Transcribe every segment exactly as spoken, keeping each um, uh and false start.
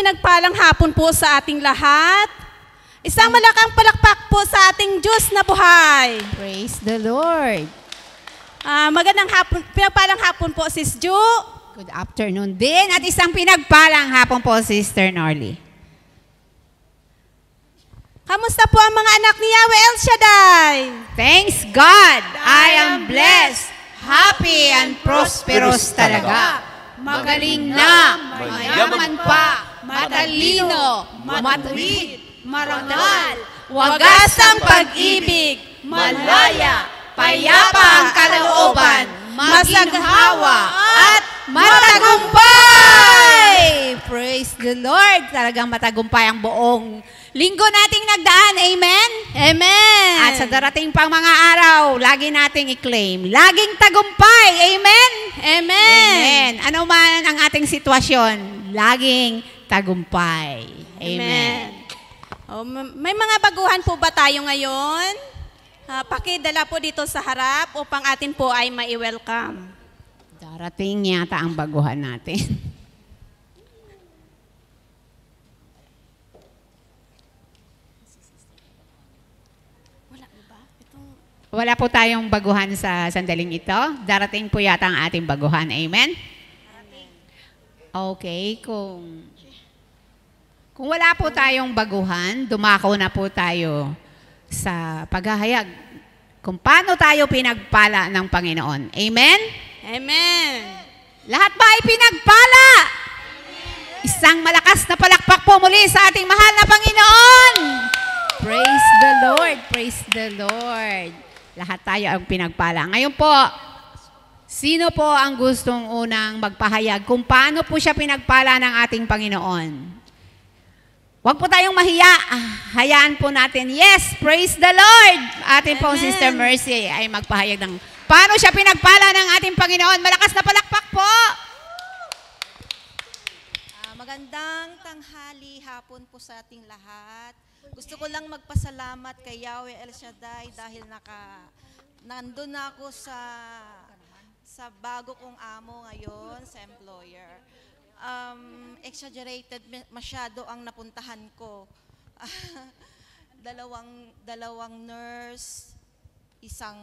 pinagpalang hapon po sa ating lahat. Isang malakang palakpak po sa ating Diyos na buhay. Praise the Lord. Uh, magandang hapon, pinagpalang hapon po, Sis Ju. Good afternoon din. At isang pinagpalang hapon po, Sister Norly. Kamusta po ang mga anak ni Yahweh El Shaddai? Thanks God, I am blessed, happy and prosperous talaga. Magaling na, mayaman pa, matalino, matuwid, marangal, wagas ang pag-ibig, malaya, payapa ang kalooban, masighawa at matagumpay! Praise the Lord! Talagang matagumpay ang buong linggo nating nagdaan. Amen? Amen! At sa darating pang mga araw, lagi nating i-claim, laging tagumpay. Amen? Amen! Amen! Ano man ang ating sitwasyon, laging tagumpay. Amen. Amen. Oh, may mga baguhan po ba tayo ngayon? Uh, pakidala po dito sa harap upang atin po ay mai-welcome. Darating yata ang baguhan natin. Wala po tayong baguhan sa sandaling ito. Darating po yata ang ating baguhan. Amen? Okay, kung, kung wala po tayong baguhan, dumako na po tayo sa paghahayag kung paano tayo pinagpala ng Panginoon. Amen? Amen! Lahat ba ay pinagpala? Isang malakas na palakpak po muli sa ating mahal na Panginoon. Praise the Lord, praise the Lord. Lahat tayo ang pinagpala. Ngayon po, sino po ang gustong unang magpahayag kung paano po siya pinagpala ng ating Panginoon? Huwag po tayong mahiya. Hayaan po natin. Yes, praise the Lord. Ating pong Sister Mercy ay magpahayag ng paano siya pinagpala ng ating Panginoon. Malakas na palakpak po. Uh, magandang tanghali hapon po sa ating lahat. Gusto ko lang magpasalamat kay Yahweh El Shaddai dahil naka, nandun na ako sa, sa bago kong amo ngayon, sa employer. Um, exaggerated masyado ang napuntahan ko. dalawang, dalawang nurse, isang,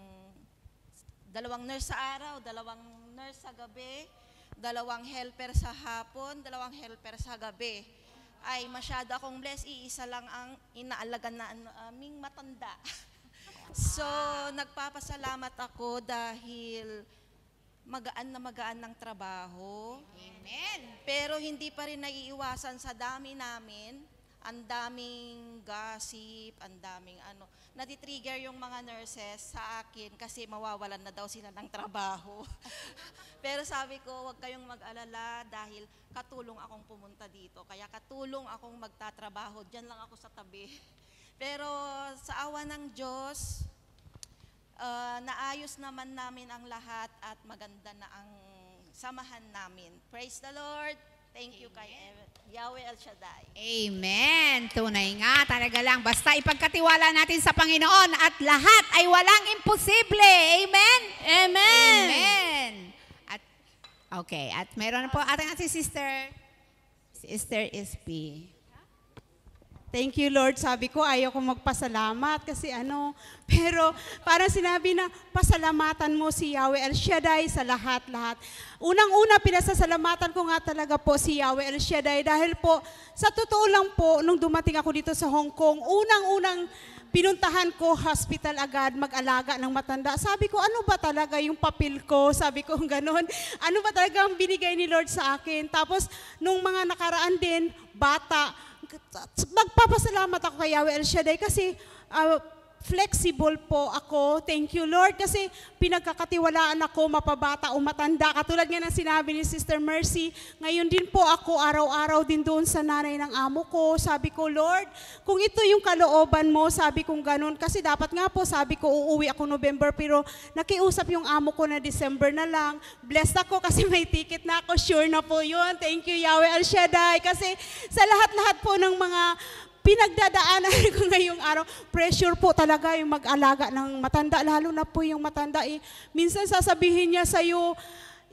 dalawang nurse sa araw, dalawang nurse sa gabi, dalawang helper sa hapon, dalawang helper sa gabi. Ay masyado akong blessed, iisa lang ang inaalagan na aming matanda. So, nagpapasalamat ako dahil magaan na magaan ng trabaho. Amen. Pero hindi pa rin naiiwasan sa dami namin, ang daming gossip, ang daming ano, natitrigger yung mga nurses sa akin kasi mawawalan na daw sila ng trabaho. Pero sabi ko, huwag kayong mag-alala dahil katulong akong pumunta dito. Kaya katulong akong magtatrabaho. Diyan lang ako sa tabi. Pero sa awa ng Diyos, uh, naayos naman namin ang lahat at maganda na ang samahan namin. Praise the Lord. Thank you kay Yahweh El Shaddai. Amen. Tunay nga, talaga lang. Basta ipagkatiwala natin sa Panginoon at lahat ay walang imposible. Amen? Amen. Amen. At, okay, at meron na po ating ating sister, Sister S P. Thank you, Lord. Sabi ko, ayaw ko magpasalamat kasi ano, pero parang sinabi na, pasalamatan mo si Yahweh El Shaddai sa lahat-lahat. Unang-una, pinasasalamatan ko nga talaga po si Yahweh El Shaddai dahil po, sa totoo lang po, nung dumating ako dito sa Hong Kong, unang-unang pinuntahan ko, hospital agad, mag-alaga ng matanda. Sabi ko, ano ba talaga yung papel ko? Sabi ko, ganun. Ano ba talaga ang binigay ni Lord sa akin? Tapos, nung mga nakaraan din, bata, magpapasalamat ako kay Yahweh El Shaddai kasi uh, flexible po ako. Thank you, Lord, kasi pinagkakatiwalaan ako, mapabata o matanda. Katulad nga ng sinabi ni Sister Mercy, ngayon din po ako araw-araw din doon sa nanay ng amo ko. Sabi ko, Lord, kung ito yung kalooban mo, sabi kong ganun, kasi dapat nga po, sabi ko, uuwi ako November, pero nakiusap yung amo ko na December na lang. Blessed ako kasi may ticket na ako, sure na po yun. Thank you, Yahweh El Shaddai, kasi sa lahat-lahat po ng mga pinagdadaanan ko ngayong araw, pressure po talaga yung mag-alaga ng matanda, lalo na po yung matanda. Eh, minsan sasabihin niya sa'yo,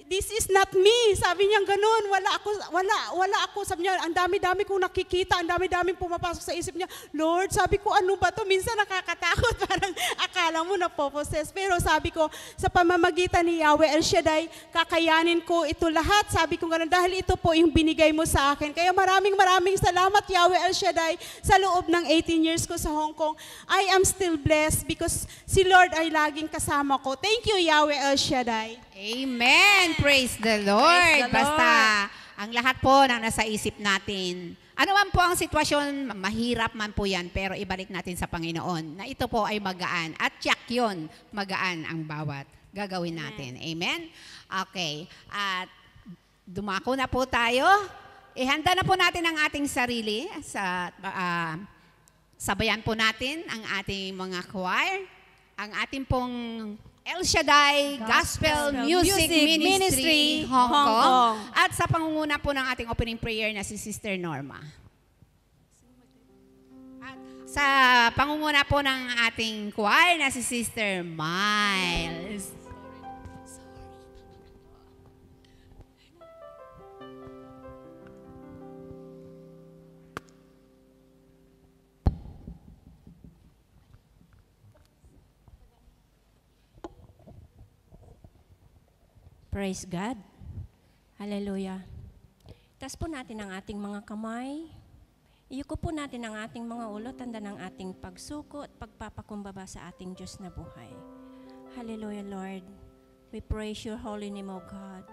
this is not me. Sabi niya ganun, wala ako, wala, wala ako. Sabi niya, ang dami-dami kong nakikita, ang dami-dami pumapasok sa isip niya. Lord, sabi ko, ano ba to? Minsan nakakatakot, parang akala mo napoposes. Pero sabi ko, sa pamamagitan ni Yahweh El Shaddai, kakayanin ko ito lahat. Sabi ko ganun, dahil ito po yung binigay mo sa akin. Kaya maraming maraming salamat, Yahweh El Shaddai, sa loob ng eighteen years ko sa Hong Kong. I am still blessed because si Lord ay laging kasama ko. Thank you, Yahweh El Shaddai. Amen. Praise the Lord. Praise the Lord. Basta ang lahat po na nasa isip natin. Ano man po ang sitwasyon, mahirap man po yan, pero ibalik natin sa Panginoon na ito po ay magaan. At tiyak yun, magaan ang bawat gagawin natin. Amen? Okay. At dumako na po tayo. Ihanda na po natin ang ating sarili. Sa, uh, sabayan po natin ang ating mga choir. Ang ating pong El Shaddai Gospel, Gospel Music, Music Ministry, Ministry, Hong, Hong Kong. Kong. At sa pangunguna po ng ating opening prayer na si Sister Norma. At sa pangunguna po ng ating choir na si Sister Miles. Praise God. Hallelujah. Tas po natin ang ating mga kamay. Iyuko po natin ang ating mga ulo, tanda ng ating pagsuko at pagpapakumbaba sa ating Diyos na buhay. Hallelujah, Lord. We praise your holy name, O God.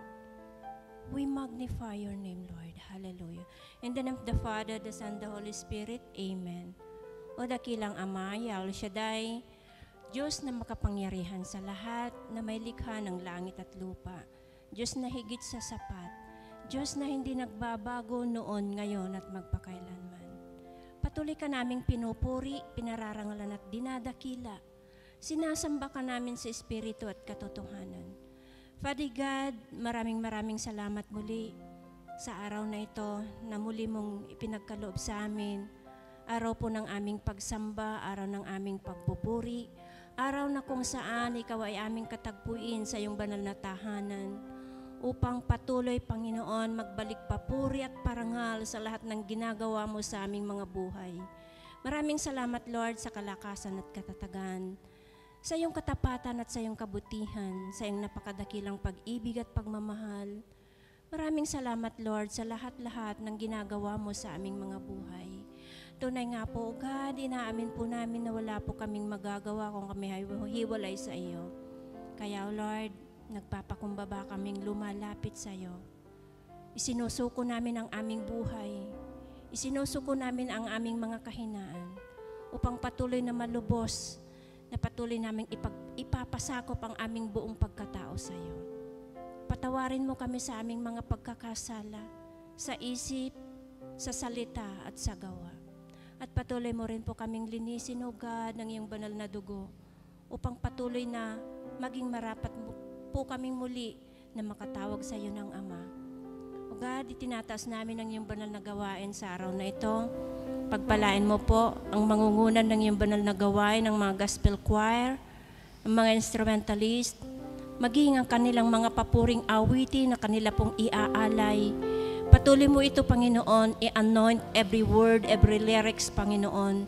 We magnify your name, Lord. Hallelujah. In the name of the Father, the Son, the Holy Spirit. Amen. O dakilang Ama, Yahweh Shaddai, Diyos na makapangyarihan sa lahat, na may likha ng langit at lupa. Diyos na higit sa sapat. Diyos na hindi nagbabago noon, ngayon at magpakailanman. Patuloy ka naming pinupuri, pinararangalan at dinadakila. Sinasamba ka namin sa Espiritu at katotohanan. Father God, maraming maraming salamat muli sa araw na ito na muli mong ipinagkaloob sa amin. Araw po ng aming pagsamba, araw ng aming pagpupuri, araw na kung saan ikaw ay aming katagpuin sa iyong banal na tahanan upang patuloy, Panginoon, magbalik papuri at parangal sa lahat ng ginagawa mo sa aming mga buhay. Maraming salamat, Lord, sa kalakasan at katatagan, sa iyong katapatan at sa iyong kabutihan, sa iyong napakadakilang pag-ibig at pagmamahal. Maraming salamat, Lord, sa lahat-lahat ng ginagawa mo sa aming mga buhay. Tunay nga po, God, inaamin po namin na wala po kaming magagawa kung kami ay hiwalay sa iyo. Kaya, Lord, nagpapakumbaba kaming lumalapit sa iyo. Isinusuko namin ang aming buhay. Isinusuko namin ang aming mga kahinaan upang patuloy na malubos, na patuloy namin ipag, ipapasakop ang aming buong pagkatao sa iyo. Patawarin mo kami sa aming mga pagkakasala, sa isip, sa salita at sa gawa. At patuloy mo rin po kaming linisin, O God, ng iyong banal na dugo upang patuloy na maging marapat po kaming muli na makatawag sa iyo ng Ama. O God, itinataas namin ang iyong banal na gawain sa araw na ito. Pagpalain mo po ang mangungunan ng iyong banal na gawain ng mga gospel choir, ang mga instrumentalist, maging ang kanilang mga papuring awitin na kanila pong iaalay. Patuloy mo ito, Panginoon, i-anoint every word, every lyrics, Panginoon,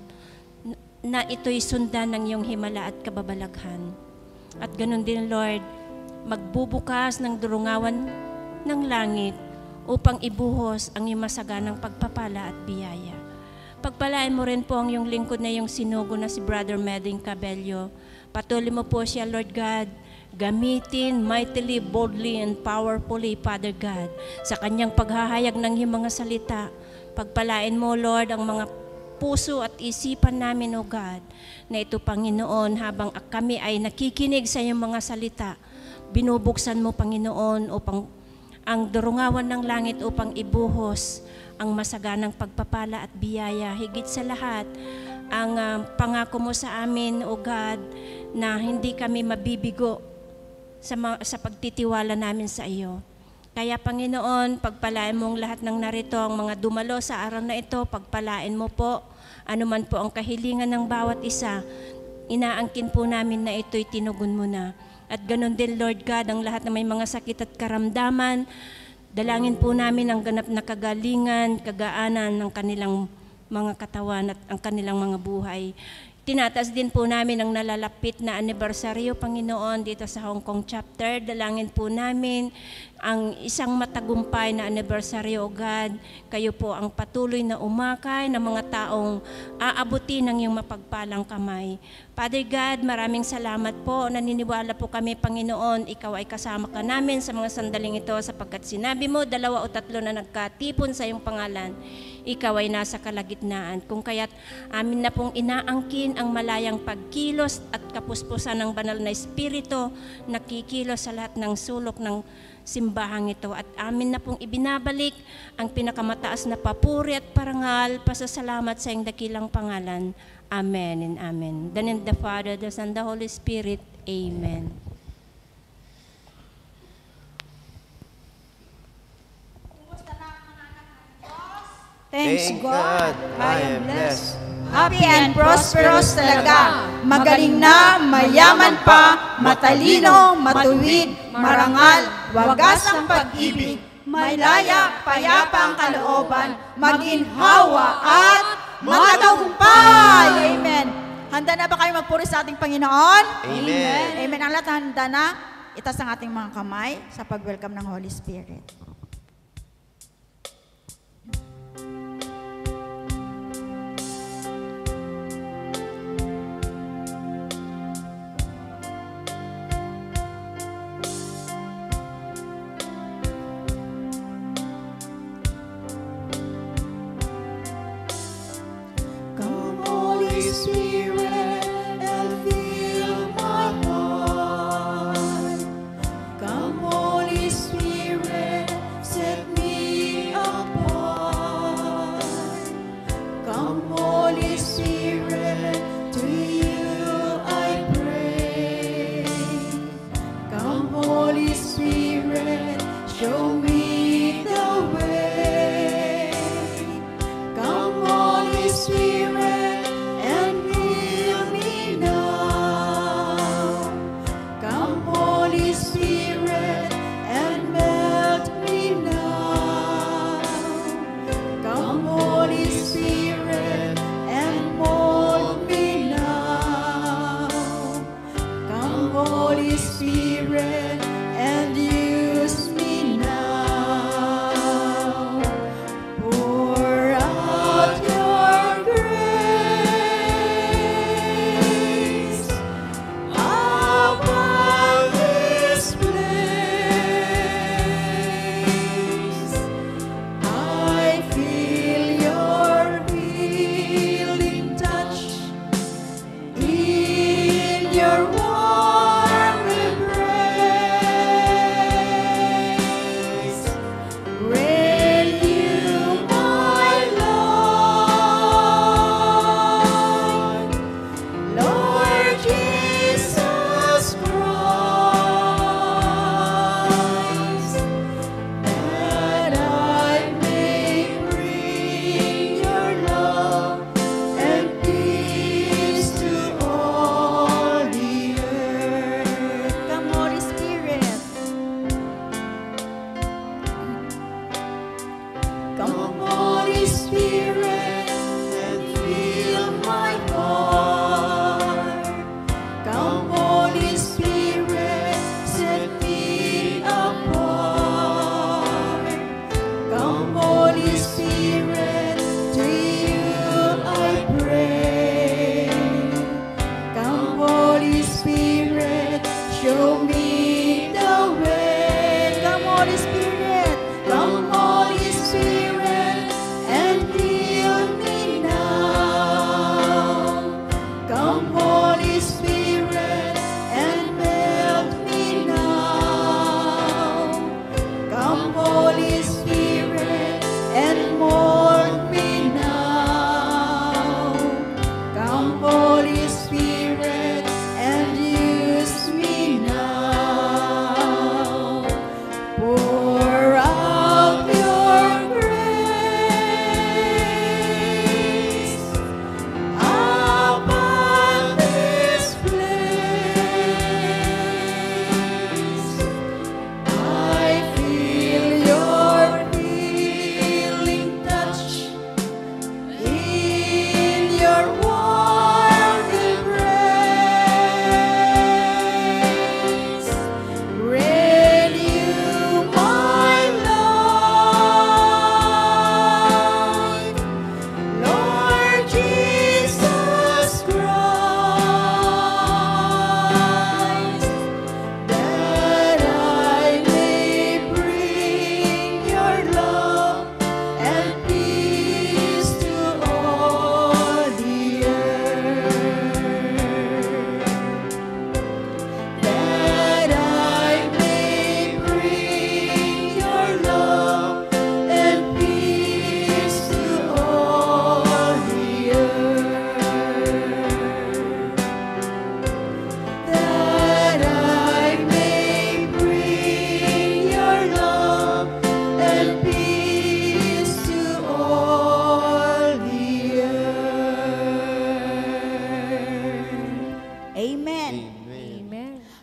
na ito'y sundan ng iyong himala at kababalaghan. At ganun din, Lord, magbubukas ng durungawan ng langit upang ibuhos ang iyong masaganang pagpapala at biyaya. Pagpalain mo rin po ang iyong lingkod na iyong sinugo na si Brother Meding Cabello. Patuloy mo po siya, Lord God, gamitin mightily, boldly, and powerfully, Father God, sa kanyang paghahayag ng iyong mga salita. Pagpalain mo, Lord, ang mga puso at isipan namin, O God, na ito, Panginoon, habang kami ay nakikinig sa iyong mga salita, binubuksan mo, Panginoon, upang ang durungawan ng langit upang ibuhos ang masaganang pagpapala at biyaya. Higit sa lahat, ang uh, pangako mo sa amin, O God, na hindi kami mabibigo sa, sa pagtitiwala namin sa iyo. Kaya, Panginoon, pagpalain mong lahat ng narito, ang mga dumalo sa araw na ito, pagpalain mo po, anuman po ang kahilingan ng bawat isa, inaangkin po namin na ito'y tinugon mo na. At ganon din, Lord God, ang lahat na may mga sakit at karamdaman, dalangin po namin ang ganap na kagalingan, kagaanan ng kanilang mga katawan at ang kanilang mga buhay. Tinataas din po namin ang nalalapit na anibersaryo, Panginoon, dito sa Hong Kong chapter. Dalangin po namin ang isang matagumpay na anibersaryo, O God. Kayo po ang patuloy na umakay ng mga taong aabutin ng iyong mapagpalang kamay. Father God, maraming salamat po. Naniniwala po kami, Panginoon, ikaw ay kasama ka namin sa mga sandaling ito sapagkat sinabi mo, dalawa o tatlo na nagkatipon sa iyong pangalan, ikaw ay nasa kalagitnaan. Kung kaya't amin na pong inaangkin ang malayang pagkilos at kapuspusan ng banal na Espiritu, nakikilos sa lahat ng sulok ng simbahang ito. At amin na pong ibinabalik ang pinakamataas na papuri at parangal, pasasalamat sa iyong dakilang pangalan. Amen and amen. The name of the Father, the Son, the Holy Spirit. Amen. Thanks God, I am blessed. Happy and prosperous talaga. Magaling na, mayaman pa, matalino, matuwid, marangal, wagas ang pag-ibig, malaya, payapa ang kalooban, maginhawa at matagumpay. Amen. Handa na ba kayo magpuri sa ating Panginoon? Amen. Amen. Ang lahat handa na, itas ang ating mga kamay sa pag-welcome ng Holy Spirit. Spirit, and fill my heart. Come, Holy Spirit, set me apart. Come, Holy Spirit, to you I pray. Come, Holy Spirit, show me the way. Come, Holy Spirit, Holy Spirit, and mold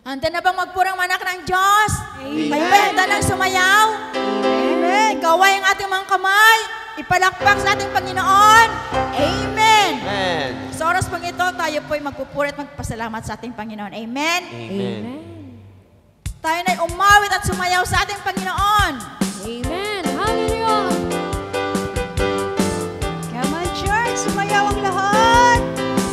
Handa na bang magpurang manak ng Diyos? Amen. Kayo ba handa ng sumayaw? Amen. Gaway ang ating mga kamay. Ipalakpak sa ating Panginoon. Amen. Amen. Sa oras pang ito, tayo po'y magpupuri at magpasalamat sa ating Panginoon. Amen. Amen. Tayo na'y umawit at sumayaw sa ating Panginoon. Amen. Hallelujah. Come on, church, sumayaw ang lahat.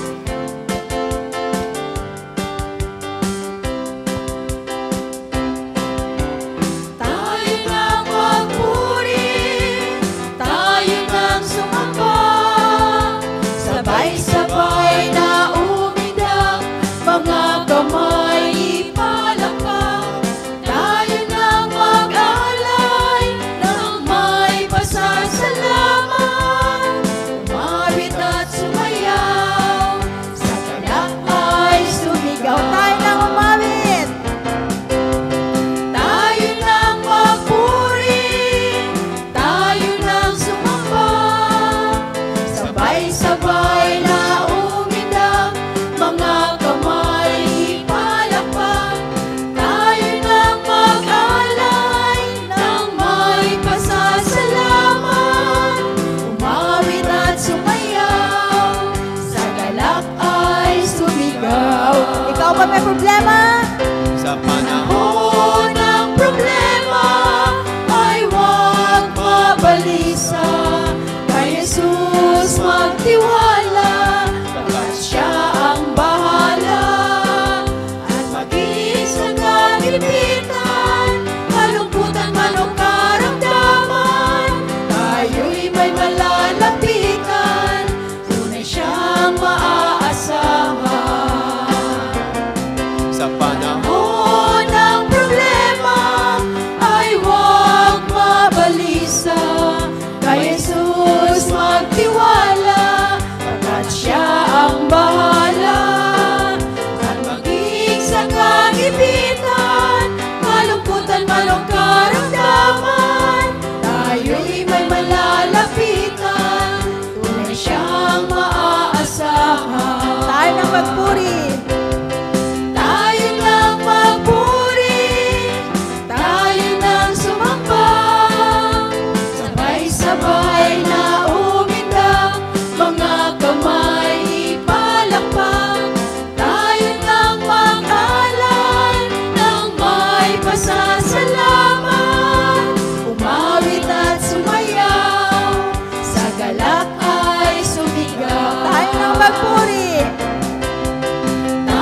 Tayo nang magpuri, tayo nang sumamba, sabay-sabay na umidak, mga kamay ipalakpak. Tayo nang mag-alay ng may pasasalamat, umawit at sumayaw, sa ganap ay sumigaw. Tayo nang umawit. Tayo nang magpuri, tayo nang sumamba, sabay-sabay na umidak, mga kamay ipalakpak. Tayo nang mag-alay ng may pasasalamat, umawit at sumayaw, sa galak ay sumigaw. Ikaw ba may problema? Sa panahon Panahon ng problema ay huwag mabalisa. Kay Jesus magtiwala, pagkat siya ang bahala. At maging sa kagipitan, kalungkutan man o karamdaman, tayo'y may malalapitan, tunay siyang maaasahan. sa panahon Panahon ng problema ay huwag mabalisa. Kay Jesus magtiwala, pagkat siya ang bahala. At maging sa kagipitan, kalungkutan man o karamdaman, tayo'y may malalapitan, tunay siyang maaasahan. Tayo nang magpuri. Tayo nang magpuri, tayo nang sumamba, sabay-sabay na umidak, mga kamay ipalakpak. Tayo nang mag-alay ng may pasasalamat, umawit at sumayaw, sa galak ay sumigaw. Tayo nang magpuri.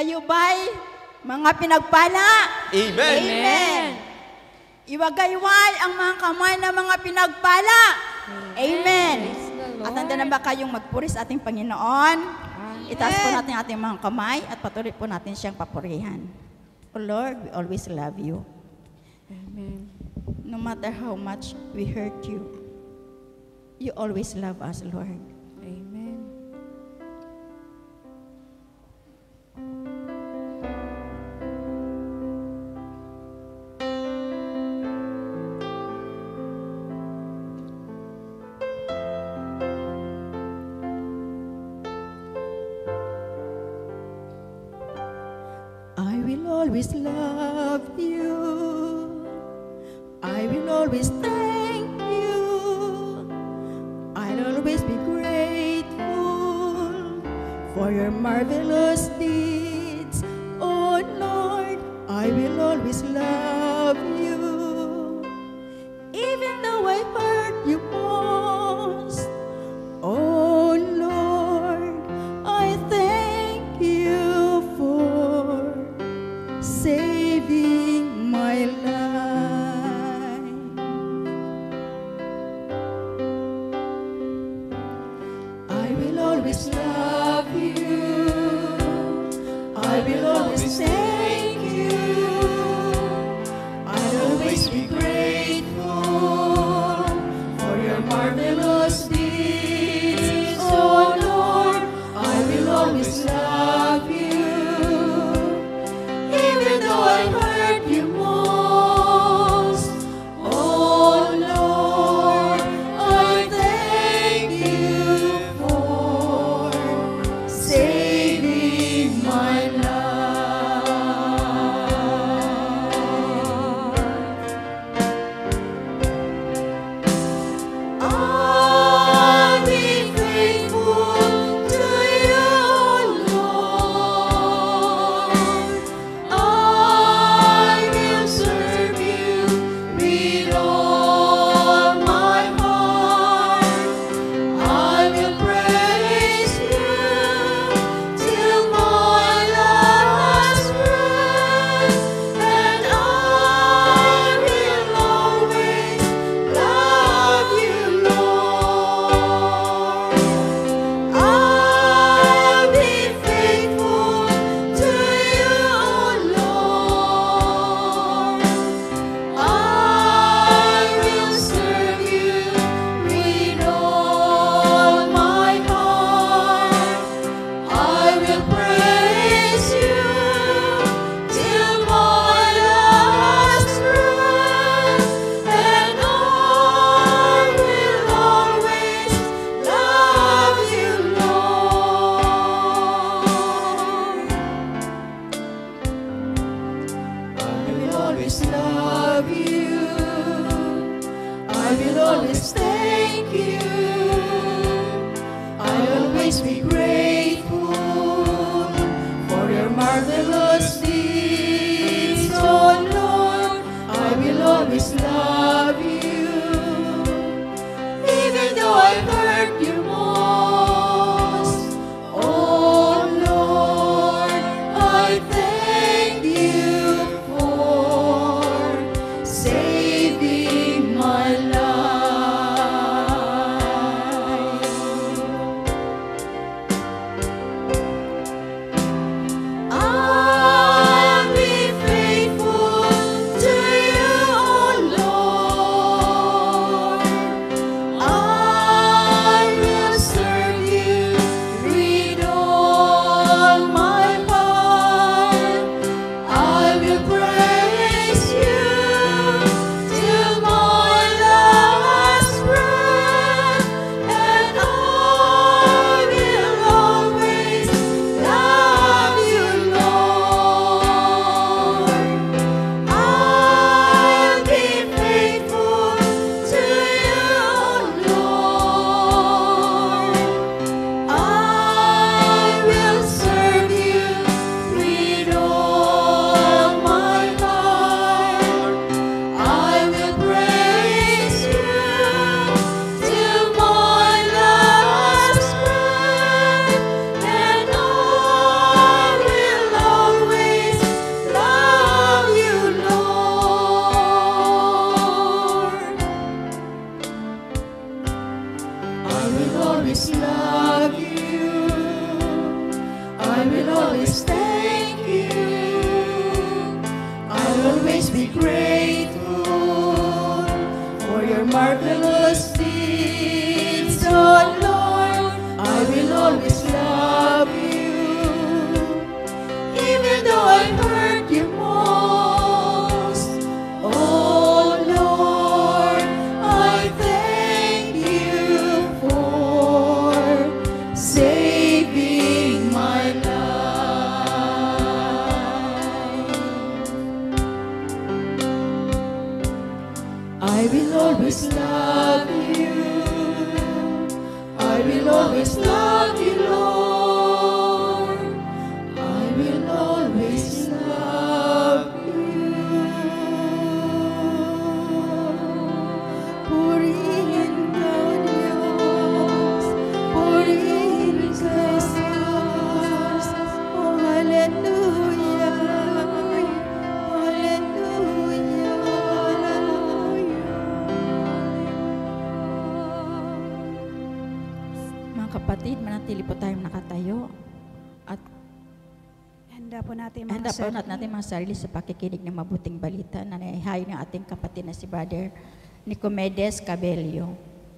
Kayo ba'y mga pinagpala? Amen. Amen. Iwagayway ang mga kamay ng mga pinagpala. Amen. At handa na ba kayong magpuri sa ating Panginoon? Itaas po natin ang ating mga kamay at patuloy po natin siyang papurihan. Oh Lord, we always love you. Amen. No matter how much we hurt you, you always love us, Lord. Amen. I will always love you. I will always thank you. I'll always be grateful for your marvelous deeds. Oh Lord, I will always love you. Even though I hurt you most. Oh Lord, I thank you for saving my life. I will always love you. I will always thank you. I'll always be grateful for your marvelous deeds. Oh Lord, I will always love you. Even though I hurt you most. Oh Lord, I thank you for saving my life. I'll be faithful to you, Lord. I will serve you with all my heart. I will praise you till my last breath, and I will always love you, Lord. I'll be faithful to you, Lord. I will serve you with all my heart. I will praise you till my last breath, and I will always love you, Lord. I will always love you. I will always thank you. I'll always be grateful for your marvelous deeds. Oh Lord, I will always love you. Even though I hurt you most. Oh Lord, I thank you for saving my life. will always love you. I will always thank you. I'll always be grateful for your marvelous deeds, oh Lord. I will always love you, even though I hurt you most. Oh Lord, I thank you for saving my life. I will always love you. I will always love you, Lord. I will always love you. Purihin ka, O Diyos. Purihin ka, Jesus. Oh, hallelujah. Mga kapatid, manatili po tayong nakatayo at Handa po natin mga handa po sir. natin mga sarili sa pakikinig ng mabuting balita na naihayo ng ating kapatid na si Brother Nicomedes Cabello.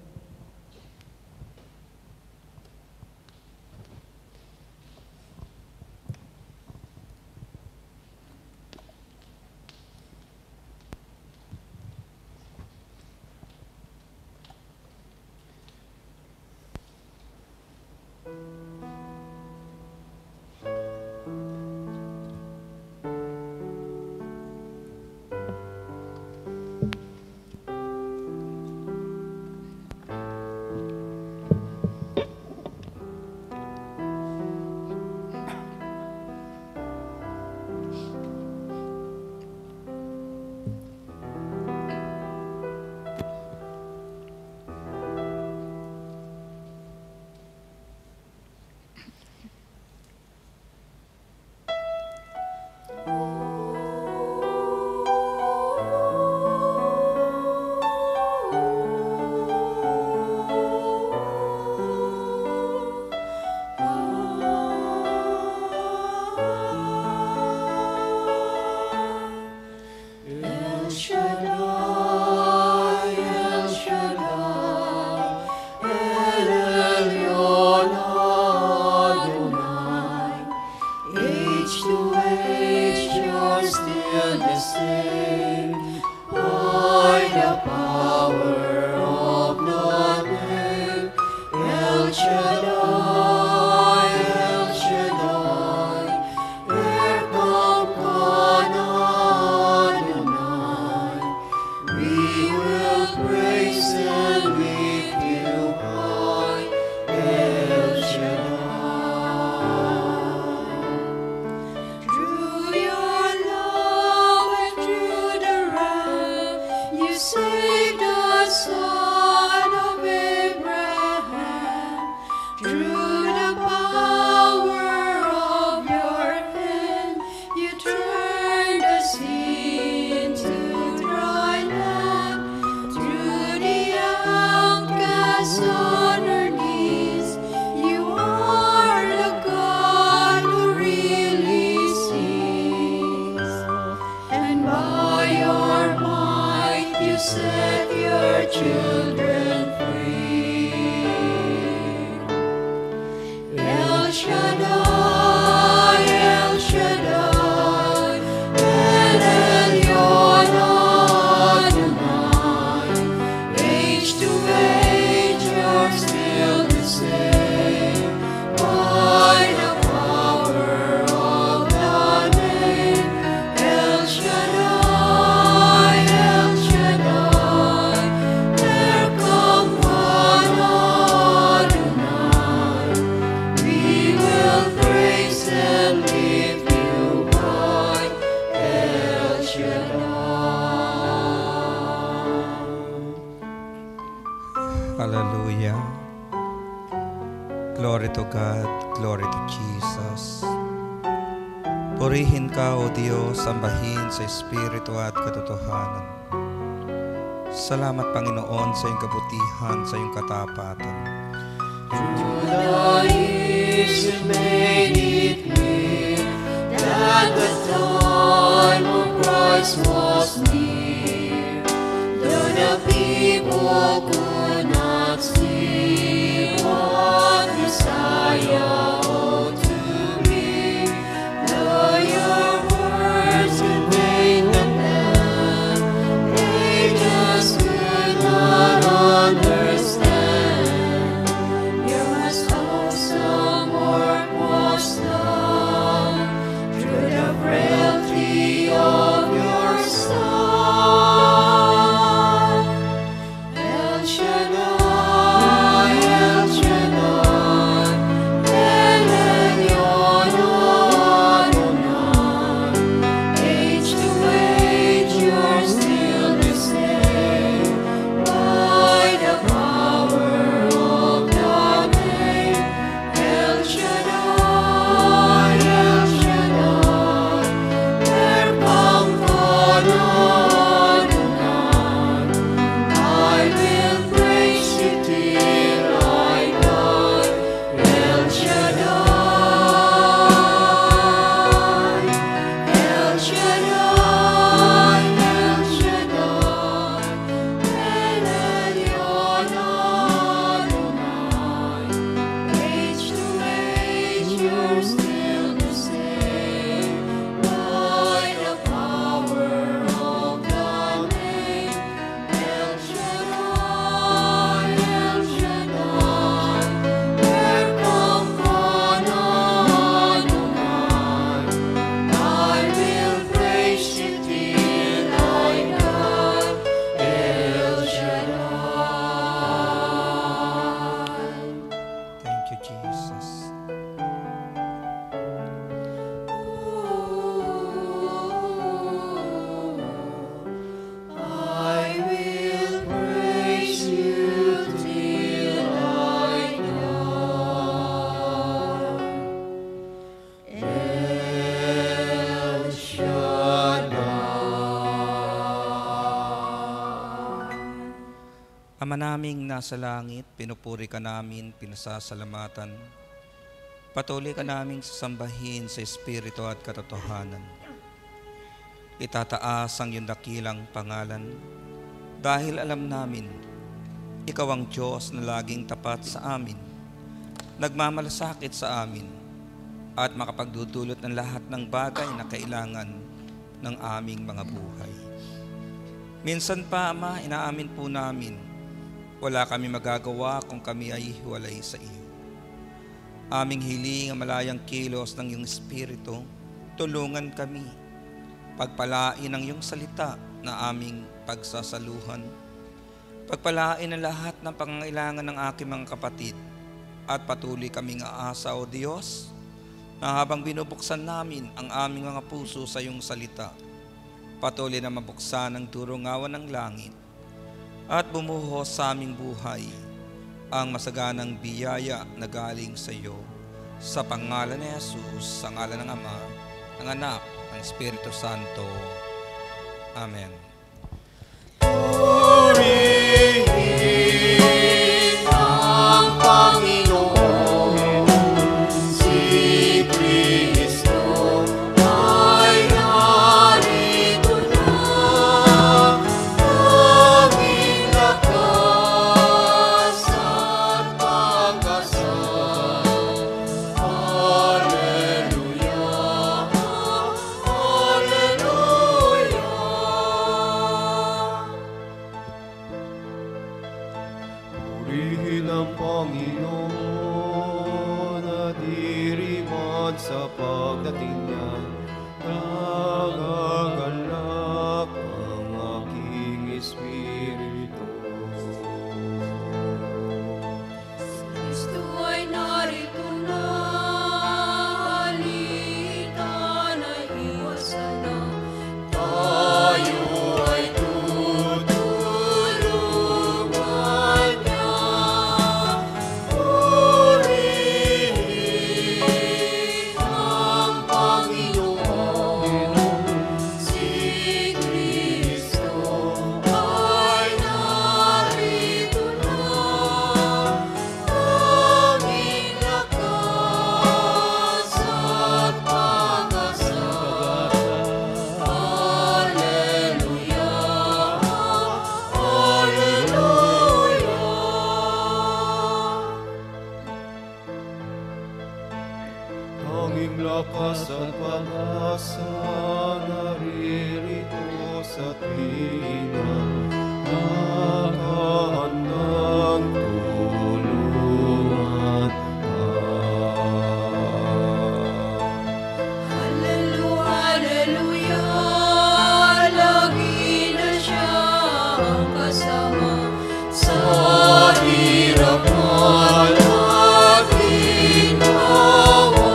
Hallelujah. Glory to God, glory to Jesus. Purihin ka, O Diyos, sambahin sa Espiritu at katotohanan. Salamat, Panginoon, sa iyong kabutihan, sa iyong katapatan. Through the years you made it clear that the time of Christ was near. Though the people could not see what Messiah ought to be, though your words conveyed the plan, they just could not understand. Your most awesome work was done through the frailty of your Son. El Shaddai, El Shaddai, El Elyon Adonai. Age to age you're still the same, by the power of the name. El Shaddai, El Shaddai, Erkam Adonai. I will praise you till I die. El Shaddai, El Shaddai, El Shaddai, El Elyon Adonai. Age to age you're still the same, by the power of the name. El Shaddai, El Shaddai, Erkam Adonai. I will praise you till I die. El Shaddai. Thank you, Jesus. I will praise you till I die. El Shaddai. Ama naming nasa langit, pinupuri ka namin, pinasasalamatan. Patuloy ka naming sasambahin sa Espiritu at katotohanan. Itataas ang iyong dakilang pangalan dahil alam namin, ikaw ang Diyos na laging tapat sa amin, nagmamalasakit sa amin, at makapagdudulot ng lahat ng bagay na kailangan ng aming mga buhay. Minsan pa, Ama, inaamin po namin, wala kami magagawa kung kami ay hiwalay sa iyo. Aming hiling ang malayang kilos ng iyong Espiritu, tulungan kami. Pagpalain ang iyong salita na aming pagsasaluhan. Pagpalain ang lahat ng pangangailangan ng aking mga kapatid. At patuloy kaming aasa, O Diyos, na habang binubuksan namin ang aming mga puso sa iyong salita, patuloy na mabuksan ang durungawan ng langit at bumuhos sa aming buhay ang masaganang biyaya na galing sa iyo. Sa pangalan ni Jesus, sa ngalan ng Ama, ng Anak, ng Espiritu Santo. Amen. Purihin ang Panginoon, si Kristo ay narito na, aming lakas at pag-asa. Hallelujah, purihin ang Panginoon at diriman sa pagdating niya. Nagagalak ang aking espiritu. Kristo ay narito na, halika na iwasan na. Tayo ay tutulungan niya. Purihin ang Panginoon, si lakas at pag-asa naririto sa tuwina, nakahandang tulungan ka. Hallelujah, hallelujah, lagi na siya ang kasama sa hirap at ginawa.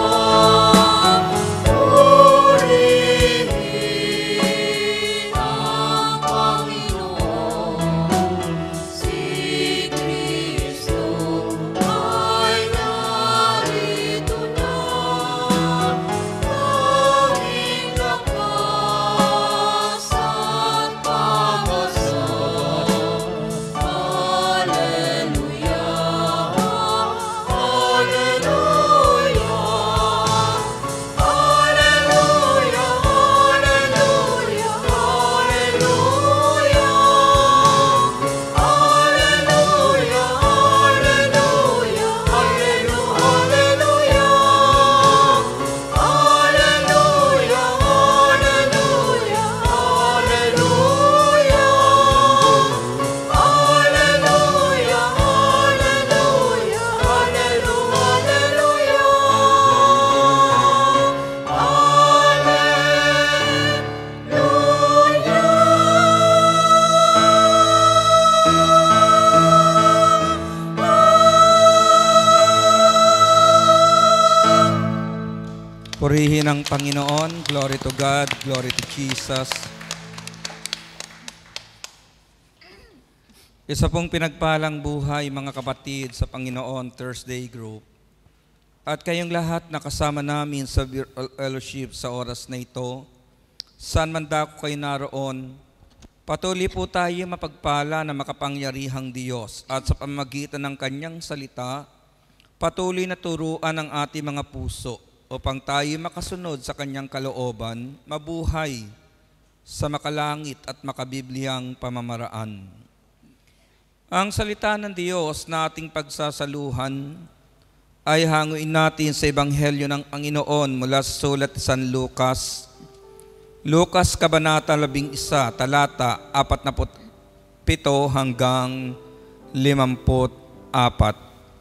Purihin ang Panginoon, si Kristo ay narito na. Tanging lakas at pag-asa. Purihin ang Panginoon. Glory to God. Glory to Jesus. Isa pong pinagpalang buhay, mga kapatid, sa Panginoon Thursday Group. At kayong lahat nakasama namin sa fellowship sa oras na ito, saan man dako kayo naroon, patuloy po tayo mapagpala na makapangyarihang Diyos at sa pamamagitan ng Kanyang salita, patuloy na turuan ang ating mga puso upang tayo makasunod sa Kanyang kalooban, mabuhay sa makalangit at makabibliyang pamamaraan. Ang salita ng Diyos na ating pagsasaluhan ay hanguin natin sa Ebanghelyo ng Panginoon mula sa sulat ni San Lucas. Lucas Kabanata labing isa, talata apat na pito hanggang limamput apat.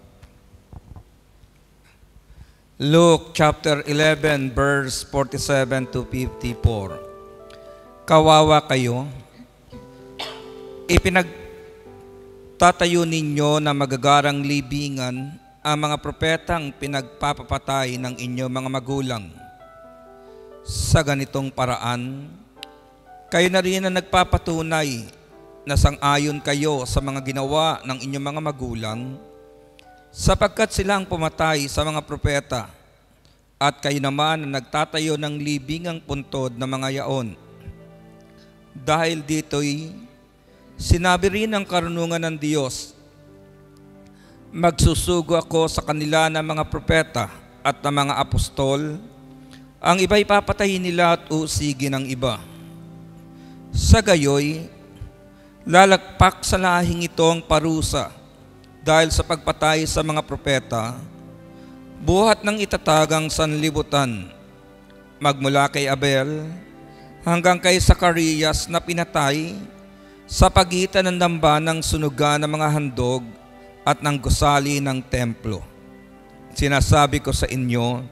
Luke chapter eleven, verse forty-seven to fifty-four. Kawawa kayo, ipinagtatayo ninyo na magagarang libingan ang mga propetang pinagpapapatay ng inyong mga magulang. Sa ganitong paraan, kayo na rin ang nagpapatunay na sang-ayon kayo sa mga ginawa ng inyong mga magulang, sapagkat silang pumatay sa mga propeta, at kayo naman ang nagtatayo ng libingang puntod ng mga yaon. Dahil dito'y sinabi rin ng karunungan ng Diyos, magsusugo ako sa kanila ng mga propeta at ng mga apostol, ang iba'y papatayin nila at usigin ng iba. Sa gayoy, lalagpak sa lahing ito ang parusa dahil sa pagpatay sa mga propeta, buhat ng itatagang sanlibutan, magmula kay Abel hanggang kay Zacarias na pinatay sa pagitan ng dambanang sunugan ng mga handog at ng gusali ng templo. Sinasabi ko sa inyo,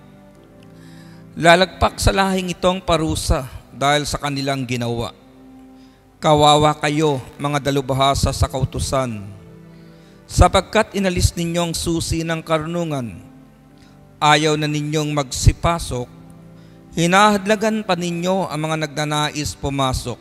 lalagpak sa lahing itong parusa dahil sa kanilang ginawa. Kawawa kayo, mga dalubhasa sa kautusan, sapagkat inalis ninyong susi ng karunungan, ayaw na ninyong magsipasok, hinahadlagan pa ninyo ang mga nagnanais pumasok.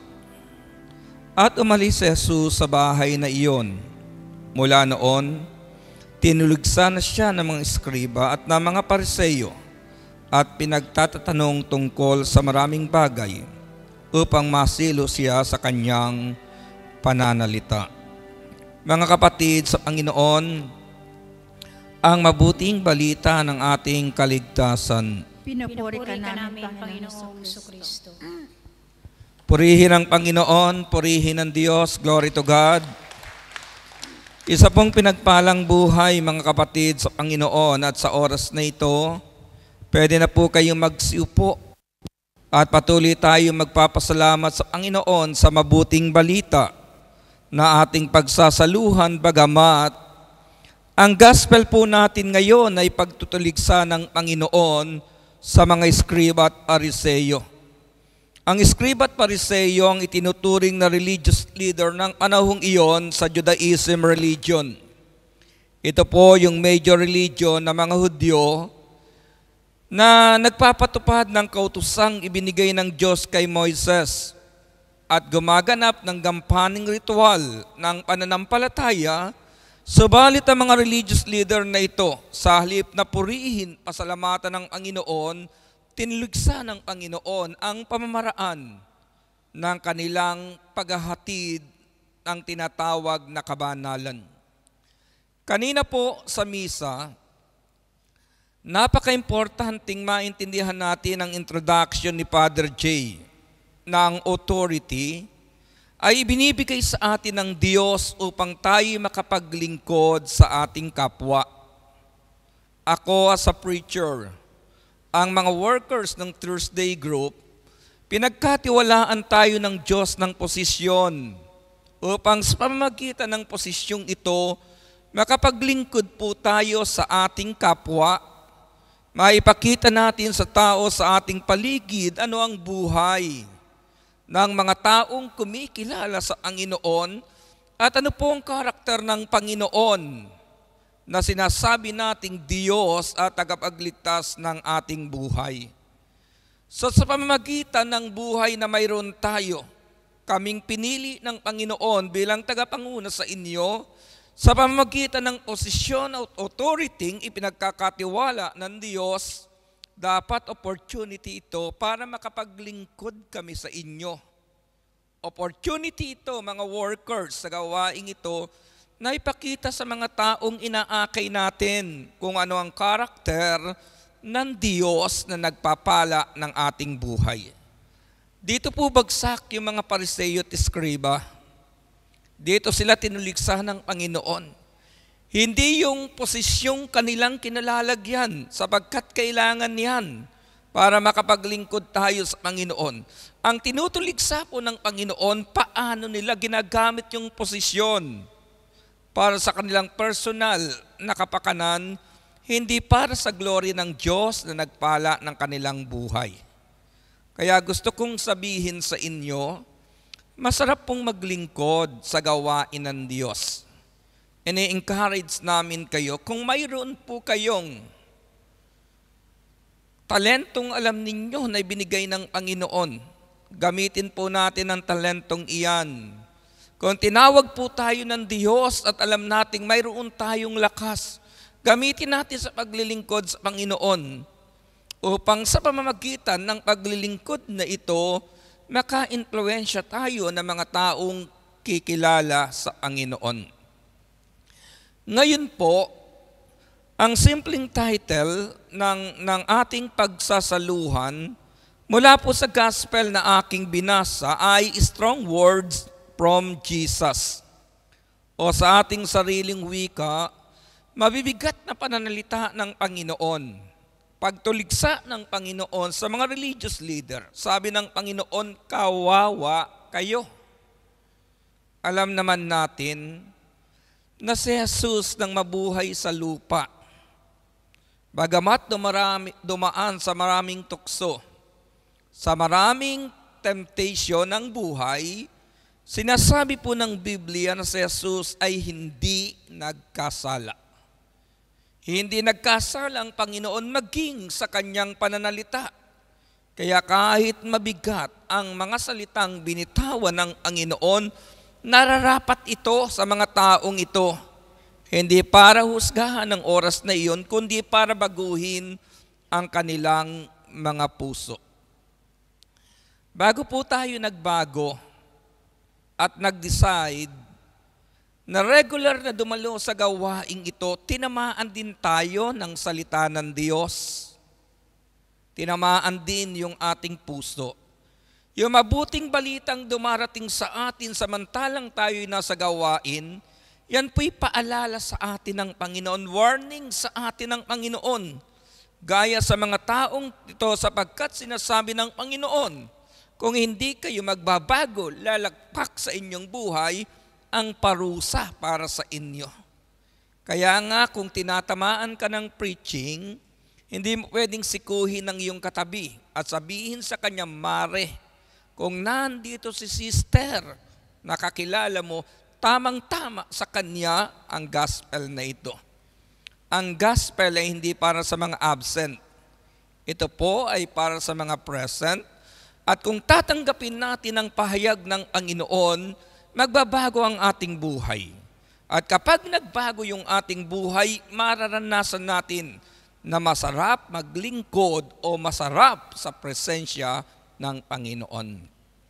At umalis si Jesus sa bahay na iyon. Mula noon, tinuligsa na siya ng mga eskriba at ng mga pariseyo at pinagtatatanong tungkol sa maraming bagay upang masilo siya sa kanyang pananalita. Mga kapatid sa Panginoon, ang mabuting balita ng ating kaligtasan. Pinupuri ka namin, Panginoong Kristo. Purihin ang Panginoon, purihin ang Diyos, glory to God. Isa pong pinagpalang buhay, mga kapatid sa Panginoon, at sa oras na ito, Pwede na po kayong magsiupo at patuloy tayong magpapasalamat sa Panginoon sa mabuting balita na ating pagsasaluhan, bagamat ang gospel po natin ngayon ay pagtutuligsa ng Panginoon sa mga Eskriba at Pariseyo. Ang Eskriba at Pariseyo ang itinuturing na religious leader ng panahong iyon sa Judaism religion. Ito po yung major religion ng mga Hudyo na nagpapatupad ng kautusang ibinigay ng Diyos kay Moises at gumaganap ng gampaning ritual ng pananampalataya. Subalit ang mga religious leader na ito, sa halip na purihin, pasalamatan ng Panginoon, tinlugsa ng Panginoon ang pamamaraan ng kanilang paghahatid ng tinatawag na kabanalan. Kanina po sa misa, napaka-importanting maintindihan natin ang introduction ni Father J na ang authority ay ibinibigay sa atin ng Diyos upang tayo makapaglingkod sa ating kapwa. Ako as a preacher, ang mga workers ng Thursday group, pinagkatiwalaan tayo ng Diyos ng posisyon upang sa pamamagitan ng posisyong ito, makapaglingkod po tayo sa ating kapwa. Maipakita natin sa tao sa ating paligid ano ang buhay ng mga taong kumikilala sa Panginoon at ano po ang karakter ng Panginoon na sinasabi nating Diyos at tagapagligtas ng ating buhay. So sa pamamagitan ng buhay na mayroon tayo, kaming pinili ng Panginoon bilang tagapanguna sa inyo, sa pamamagitan ng posisyon at authority ipinagkakatiwala ng Diyos, dapat opportunity ito para makapaglingkod kami sa inyo. Opportunity ito, mga workers, sa gawaing ito, na ipakita sa mga taong inaakay natin kung ano ang karakter ng Diyos na nagpapala ng ating buhay. Dito po bagsak yung mga Pariseyo at Eskriba. Dito sila tinuligsa ng Panginoon. Hindi yung posisyong kanilang kinalalagyan sapagkat kailangan yan para makapaglingkod tayo sa Panginoon. Ang tinutuligsa po ng Panginoon, paano nila ginagamit yung posisyon para sa kanilang personal na kapakanan, hindi para sa glory ng Diyos na nagpala ng kanilang buhay. Kaya gusto kong sabihin sa inyo, masarap pong maglingkod sa gawain ng Diyos. Ini-encourage namin kayo, kung mayroon po kayong talentong alam ninyo na ibinigay ng Panginoon, gamitin po natin ang talentong iyan. Kung tinawag po tayo ng Diyos at alam nating mayroon tayong lakas, gamitin natin sa paglilingkod sa Panginoon upang sa pamamagitan ng paglilingkod na ito, maka-influensya tayo ng mga taong kikilala sa Panginoon. Ngayon po, ang simpleng title ng, ng ating pagsasaluhan mula po sa gospel na aking binasa ay Strong Words from Jesus. O sa ating sariling wika, mabibigat na pananalita ng Panginoon. Pagtuligsa ng Panginoon sa mga religious leader. Sabi ng Panginoon, kawawa kayo. Alam naman natin na si Jesus nang mabuhay sa lupa, bagamat dumarami, dumaan sa maraming tukso, sa maraming temptation ng buhay, sinasabi po ng Biblia na si Jesus ay hindi nagkasala. Hindi nagkasala ang Panginoon maging sa kanyang pananalita. Kaya kahit mabigat ang mga salitang binitawan ng Panginoon, nararapat ito sa mga taong ito. Hindi para husgahan ng oras na iyon, kundi para baguhin ang kanilang mga puso. Bago po tayo nagbago at nag-decide na regular na dumalo sa gawaing ito, tinamaan din tayo ng salita ng Diyos. Tinamaan din yung ating puso. Yung mabuting balitang dumarating sa atin samantalang tayo'y nasa gawain, yan po'y paalala sa atin ng Panginoon, warning sa atin ng Panginoon gaya sa mga taong ito sapagkat sinasabi ng Panginoon, kung hindi kayo magbabago, lalagpak sa inyong buhay ang parusa para sa inyo. Kaya nga kung tinatamaan ka ng preaching, hindi mo pwedeng sikuhin ng iyong katabi at sabihin sa kanya, Mare, kung nandito si sister, nakakilala mo, tamang-tama sa kanya ang gospel na ito. Ang gospel ay hindi para sa mga absent. Ito po ay para sa mga present. At kung tatanggapin natin ang pahayag ng Panginoon, magbabago ang ating buhay. At kapag nagbago yung ating buhay, mararanasan natin na masarap maglingkod o masarap sa presensya ng Panginoon.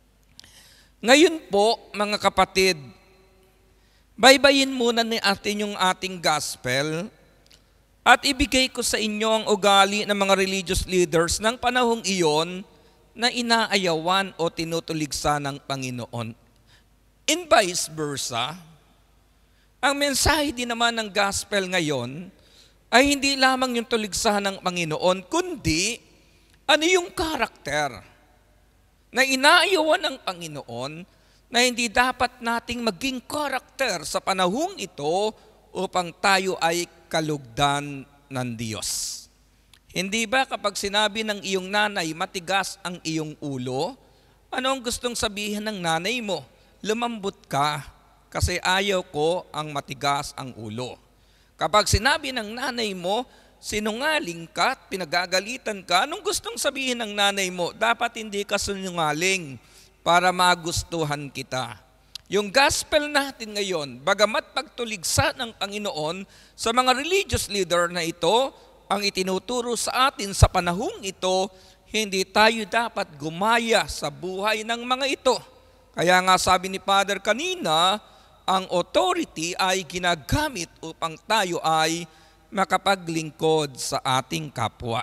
Ngayon po, mga kapatid, baybayin muna ni atin yung ating gospel at ibigay ko sa inyo ang ugali ng mga religious leaders ng panahong iyon na inaayawan o tinutuligsa ng Panginoon. In vice versa, ang mensahe din naman ng gospel ngayon ay hindi lamang yung tuligsahan ng Panginoon, kundi ano yung karakter na inaayawan ng Panginoon na hindi dapat nating maging karakter sa panahong ito upang tayo ay kalugdan ng Diyos. Hindi ba kapag sinabi ng iyong nanay, matigas ang iyong ulo, ano ang gustong sabihin ng nanay mo? Lumambot ka kasi ayaw ko ang matigas ang ulo. Kapag sinabi ng nanay mo, sinungaling ka at pinagagalitan ka, anong gustong sabihin ng nanay mo? Dapat hindi ka sinungaling para magustuhan kita. Yung gospel natin ngayon, bagamat pagtuligsa ng Panginoon sa mga religious leader na ito, ang itinuturo sa atin sa panahong ito, hindi tayo dapat gumaya sa buhay ng mga ito. Kaya nga sabi ni Father kanina, ang authority ay ginagamit upang tayo ay makapaglingkod sa ating kapwa.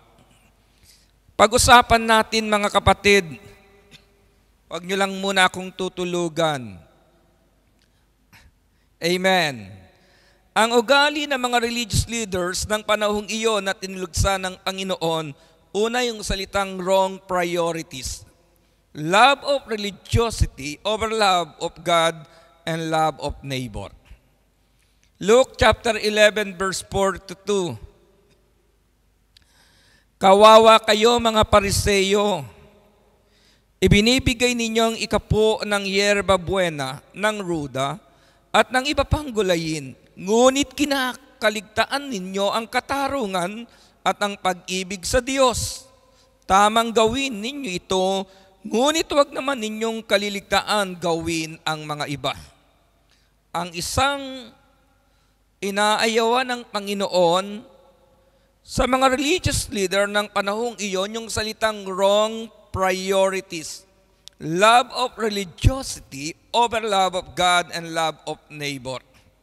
Pag-usapan natin mga kapatid, huwag nyo lang muna akong tutulugan. Amen. Ang ugali ng mga religious leaders ng panahong iyon na tinulugsa ng Panginoon, una yung salitang wrong priorities. Love of religiosity over love of God and love of neighbor. Luke chapter eleven verse four to two. Kawawa kayo mga Pariseyo, ibinibigay ninyo ang ikapo ng yerba buena, ng ruda, at ng iba pang gulayin. Ngunit kinakaligtaan ninyo ang katarungan at ang pag-ibig sa Diyos. Tamang gawin ninyo ito, ngunit huwag naman ninyong kaliligtaan gawin ang mga iba. Ang isang inaayawan ng Panginoon sa mga religious leader ng panahong iyon, yung salitang wrong priorities. Love of religiosity over love of God and love of neighbor.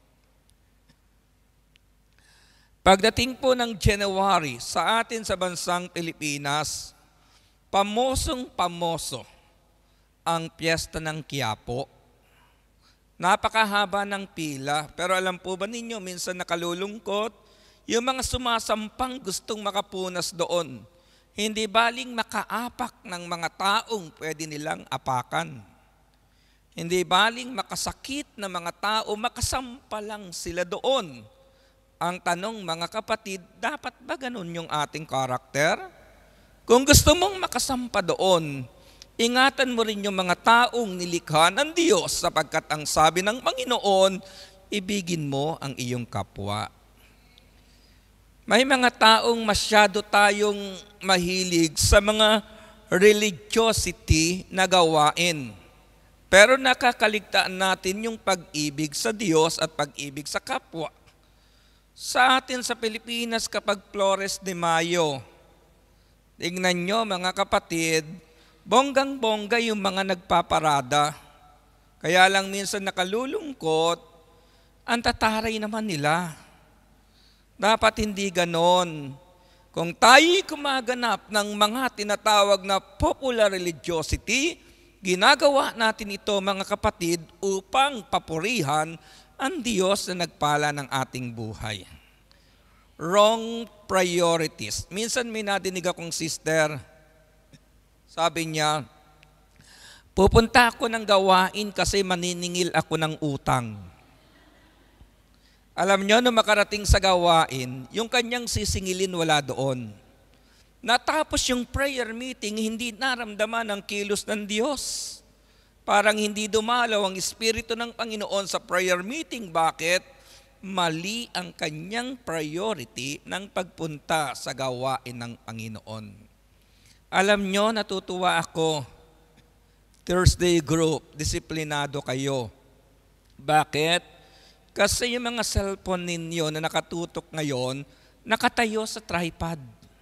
Pagdating po ng January sa atin sa bansang Pilipinas, pamosong pamoso ang piyesta ng Quiapo. Napakahaba ng pila, pero alam po ba ninyo, minsan nakalulungkot, yung mga sumasampang gustong makapunas doon, hindi baling makaapak ng mga taong pwede nilang apakan. Hindi baling makasakit na mga tao, makasampa lang sila doon. Ang tanong mga kapatid, dapat ba ganun yung ating karakter? Kung gusto mong makasampa doon, ingatan mo rin yung mga taong nilikha ng Diyos sapagkat ang sabi ng Panginoon, ibigin mo ang iyong kapwa. May mga taong masyado tayong mahilig sa mga religiosity na gawain. Pero nakakaligtaan natin yung pag-ibig sa Diyos at pag-ibig sa kapwa. Sa atin sa Pilipinas kapag Flores de Mayo, tingnan nyo mga kapatid, bonggang-bongga yung mga nagpaparada. Kaya lang minsan nakalulungkot, ang tataray naman nila. Dapat hindi ganon. Kung tayo'y kumaganap ng mga tinatawag na popular religiosity, ginagawa natin ito mga kapatid upang papurihan ang Diyos na nagpala ng ating buhay. wrong priorities. Minsan may nadinig akong sister, sabi niya, pupunta ako ng gawain kasi maniningil ako ng utang. Alam niyo, nung makarating sa gawain, yung kanyang sisingilin wala doon. Natapos yung prayer meeting, hindi naramdaman ang kilos ng Diyos. Parang hindi dumalaw ang Espiritu ng Panginoon sa prayer meeting. Bakit? Mali ang kanyang priority ng pagpunta sa gawain ng Panginoon. Alam nyo, natutuwa ako, Thursday group, disiplinado kayo. Bakit? Kasi yung mga cellphone ninyo na nakatutok ngayon, nakatayo sa tripod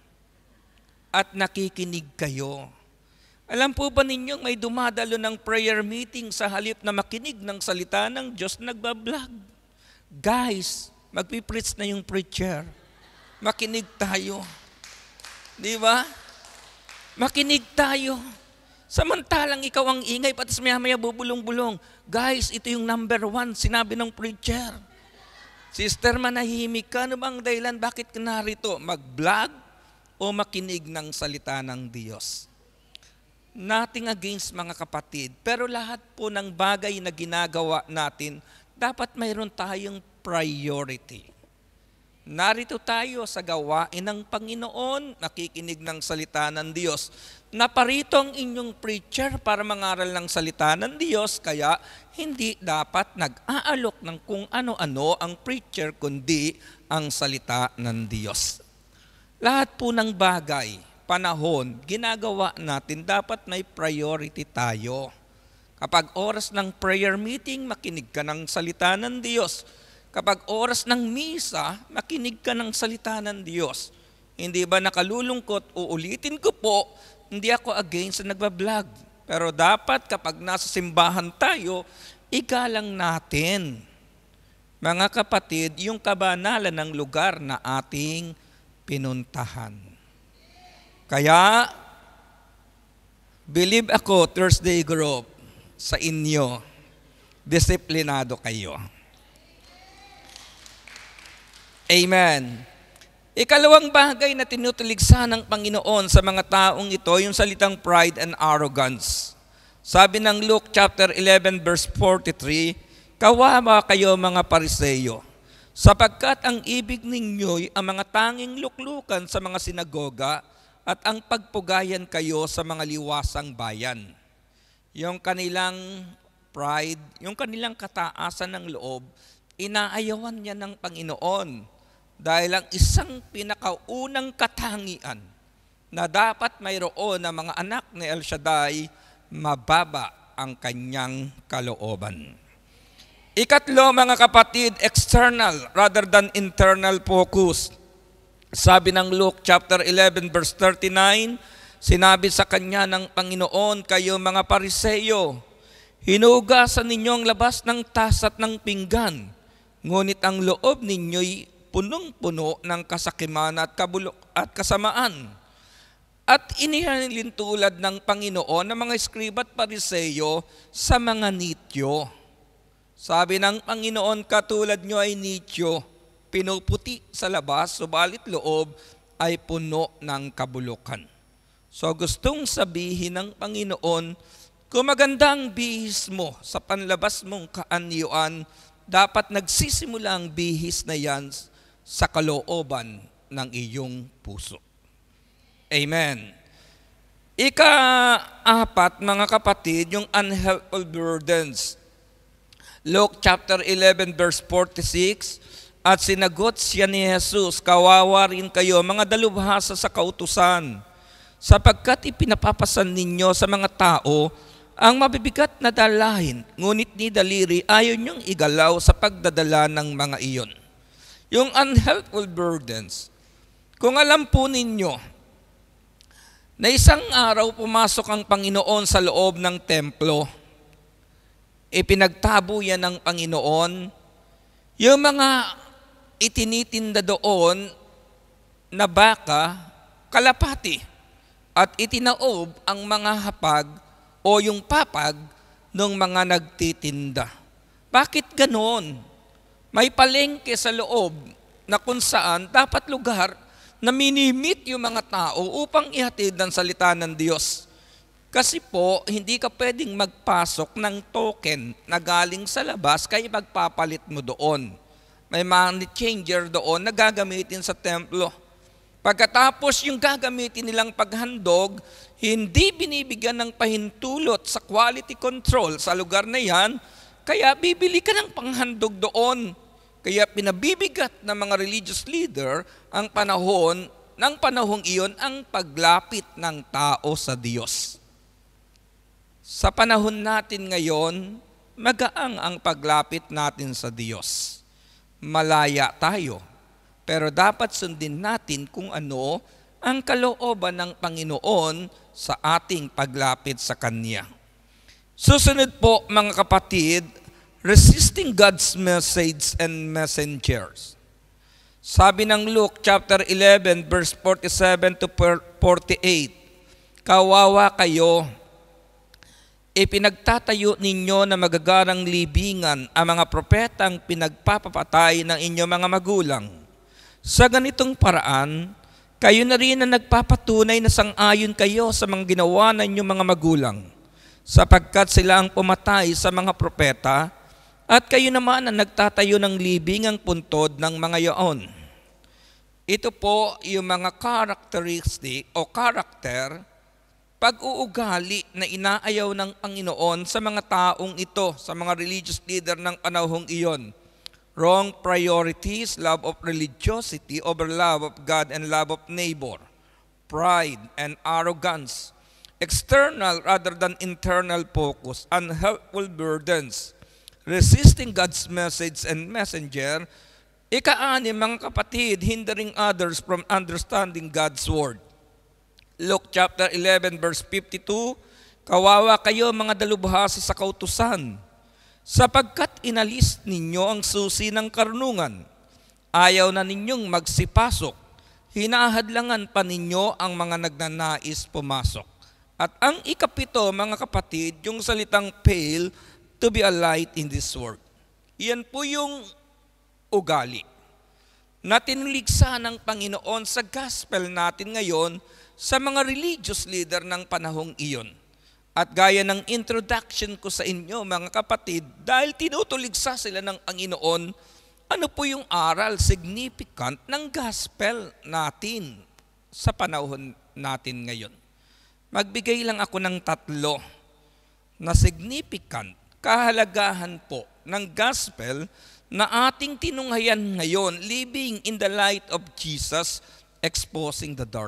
at nakikinig kayo. Alam po ba ninyong may dumadalo ng prayer meeting sa halip na makinig ng salita ng Diyos, nagbablog? Guys, magpipreach na yung preacher. Makinig tayo. Di ba? Makinig tayo. Samantalang ikaw ang ingay, patas maya-maya bubulong-bulong. Guys, ito yung number one, sinabi ng preacher. Sister, manahimik ka. Ano bang dahilan? Bakit ka narito? Mag-vlog o makinig ng salita ng Diyos? Nothing against mga kapatid, pero lahat po ng bagay na ginagawa natin, dapat mayroon tayong priority. Narito tayo sa gawain ng Panginoon, nakikinig ng salita ng Diyos. Naparito ang inyong preacher para mangaral ng salita ng Diyos, kaya hindi dapat nag-aalok ng kung ano-ano ang preacher, kundi ang salita ng Diyos. Lahat po ng bagay, panahon, ginagawa natin, dapat may priority tayo. Kapag oras ng prayer meeting, makinig ka ng salita ng Diyos. Kapag oras ng misa, makinig ka ng salita ng Diyos. Hindi ba nakalulungkot? Uulitin ko po, hindi ako against sa nagbablog. Pero dapat kapag nasa simbahan tayo, igalang natin, mga kapatid, yung kabanalan ng lugar na ating pinuntahan. Kaya, believe ako, Thursday group, sa inyo, disiplinado kayo. Amen. Ikalawang bagay na tinutuligsa ng Panginoon sa mga taong ito, yung salitang pride and arrogance. Sabi ng Luke chapter eleven verse forty-three, kawawa kayo mga Pariseyo, sapagkat ang ibig ninyo'y ang mga tanging luklukan sa mga sinagoga at ang pagpugayan kayo sa mga liwasang bayan. Yung kanilang pride, yung kanilang kataasan ng loob, inaayawan niya ng Panginoon. Dahil ang isang pinakaunang katangian na dapat mayroon ng mga anak ni El Shaddai, mababa ang kanyang kalooban. Ikatlo, mga kapatid, external rather than internal focus. Sabi ng Luke chapter eleven verse thirty-nine, sinabi sa kanya ng Panginoon, kayo mga Pariseyo, hinugasan ninyo ang labas ng tasat ng pinggan, ngunit ang loob ninyo'y punong-puno ng kasakiman at kabulok at kasamaan. At inihalin tulad ng Panginoon ng mga eskriba at Pariseyo sa mga nityo. Sabi ng Panginoon, katulad nyo ay nityo, pinuputi sa labas, subalit loob ay puno ng kabulukan. So gustong sabihin ng Panginoon, kung maganda ang bihis mo sa panlabas mong kaanyuan, dapat nagsisimula ang bihis na yan sa kalooban ng iyong puso. Amen. Ika-apat, mga kapatid, yung unhelpful burdens. Luke chapter eleven verse forty-six, at sinagot siya ni Jesus, kawawa rin kayo, mga dalubhasa sa kautusan, sapagkat ipinapapasan ninyo sa mga tao ang mabibigat na dalahin, ngunit ni daliri ayaw niyong igalaw sa pagdadala ng mga iyon. Yung unhelpful burdens. Kung alam po ninyo na isang araw pumasok ang Panginoon sa loob ng templo, ipinagtabo yan ng Panginoon, yung mga itinitinda doon na baka, kalapati, at itinaob ang mga hapag o yung papag ng mga nagtitinda. Bakit ganon? May palengke sa loob na kung saan dapat lugar na minimit yung mga tao upang ihatid ang salita ng Diyos. Kasi po, hindi ka pwedeng magpasok ng token na galing sa labas kaya magpapalit mo doon. May money changer doon na gagamitin sa templo. Pagkatapos yung gagamitin nilang paghandog, hindi binibigyan ng pahintulot sa quality control sa lugar na yan, kaya bibili ka ng panghandog doon. Kaya pinabibigat ng mga religious leader ang panahon, ng panahong iyon ang paglapit ng tao sa Diyos. Sa panahon natin ngayon, magaang ang paglapit natin sa Diyos. Malaya tayo, pero dapat sundin natin kung ano ang kalooban ng Panginoon sa ating paglapit sa Kanya. Susunod po mga kapatid, resisting God's message and messengers. Sabi ng Luke chapter eleven verse forty-seven to forty-eight, kawawa kayo, ipinagtatayo ninyo na magagarang libingan ang mga propetang pinagpapapatay ng inyong mga magulang. Sa ganitong paraan, kayo na rin na nagpapatunay na sang-ayon kayo sa mga ginawa ng inyong mga magulang, sapagkat sila ang pumatay sa mga propeta, at kayo naman ang nagtatayo ng libingang puntod ng mga yaon. Ito po yung mga characteristic o character, pag-uugali na inaayaw ng Panginoon sa mga taong ito, sa mga religious leader ng panahong iyon. Wrong priorities, love of religiosity over love of God and love of neighbor. Pride and arrogance. External rather than internal focus. Unhelpful burdens. Resisting God's message and messenger. Ika-anim, mga kapatid, hindering others from understanding God's word. Luke chapter eleven verse fifty-two, kawawa kayo mga dalubhasa sa kautusan, sapagkat inalis ninyo ang susi ng karunungan. Ayaw na ninyong magsipasok, hinahadlangan pa ninyo ang mga nagnanais pumasok. At ang ikapito, mga kapatid, yung salitang pale, to be a light in this world. Yan po yung ugali na tinuligsa ng Panginoon sa gospel natin ngayon sa mga religious leader ng panahong iyon. At gaya ng introduction ko sa inyo, mga kapatid, dahil tinutuligsa sila ng Panginoon, ano po yung aral, significant ng gospel natin sa panahon natin ngayon? Magbigay lang ako ng tatlo na significant kahalagahan po ng gospel na ating tinunghayan ngayon, living in the light of Jesus, exposing the dark.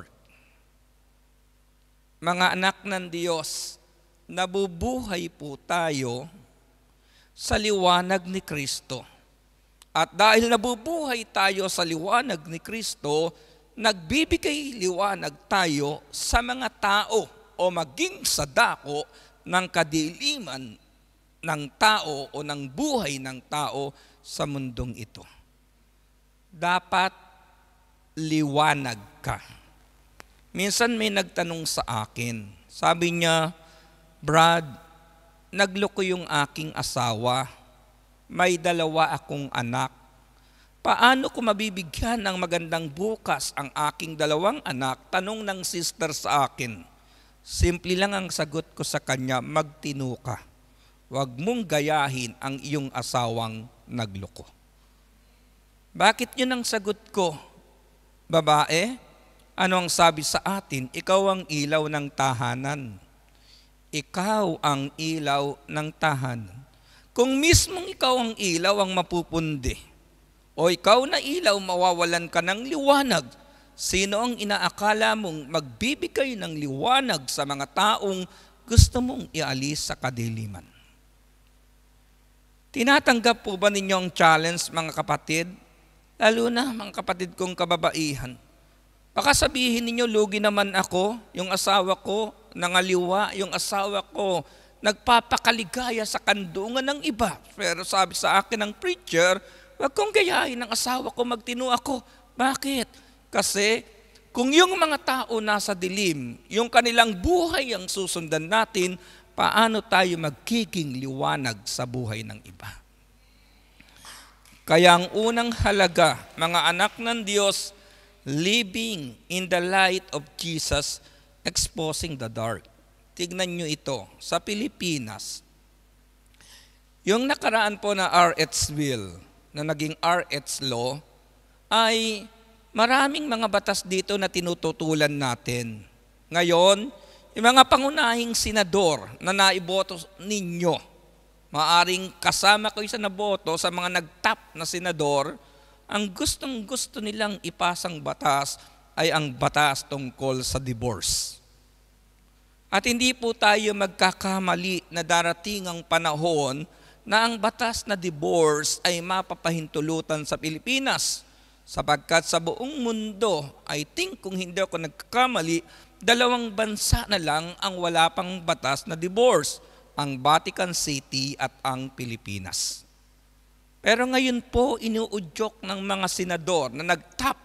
Mga anak ng Diyos, nabubuhay po tayo sa liwanag ni Kristo. At dahil nabubuhay tayo sa liwanag ni Kristo, nagbibigay liwanag tayo sa mga tao o maging sa dako ng kadiliman ng tao o ng buhay ng tao sa mundong ito. Dapat liwanag ka. Minsan may nagtanong sa akin, sabi niya, Brad, nagloko yung aking asawa, may dalawa akong anak. Paano ko mabibigyan ng magandang bukas ang aking dalawang anak? Tanong ng sister sa akin. Simple lang ang sagot ko sa kanya, magtino ka. Huwag mong gayahin ang iyong asawang nagloko. Bakit yun ang sagot ko? Babae, ano ang sabi sa atin? Ikaw ang ilaw ng tahanan. Ikaw ang ilaw ng tahanan. Kung mismong ikaw ang ilaw ang mapupundi, o ikaw na ilaw mawawalan ka ng liwanag, sino ang inaakala mong magbibigay ng liwanag sa mga taong gusto mong ialis sa kadiliman? Tinatanggap po ba ninyo ang challenge, mga kapatid? Lalo na mga kapatid kong kababaihan. Baka sabihin ninyo, lugi naman ako, yung asawa ko, nangaliwa, yung asawa ko, nagpapakaligaya sa kandungan ng iba. Pero sabi sa akin ng preacher, wag kong gayahin ng asawa ko, magtino ako. Bakit? Kasi kung yung mga tao nasa dilim, yung kanilang buhay ang susundan natin, paano tayo magiging liwanag sa buhay ng iba? Kaya ang unang halaga, mga anak ng Diyos, living in the light of Jesus, exposing the dark. Tignan nyo ito, sa Pilipinas, yung nakaraan po na R H Bill, na naging R H Law, ay maraming mga batas dito na tinututulan natin. Ngayon, yung mga pangunahing senador na naiboto ninyo, maaring kasama ko sa naboto sa mga nag-top na senador, ang gustong gusto nilang ipasang batas ay ang batas tungkol sa divorce. At hindi po tayo magkakamali na darating ang panahon na ang batas na divorce ay mapapahintulutan sa Pilipinas. Sapagkat sa buong mundo, I think kung hindi ako nagkakamali, dalawang bansa na lang ang wala pang batas na divorce, ang Vatican City at ang Pilipinas. Pero ngayon po, inuudyok ng mga senador na nag-top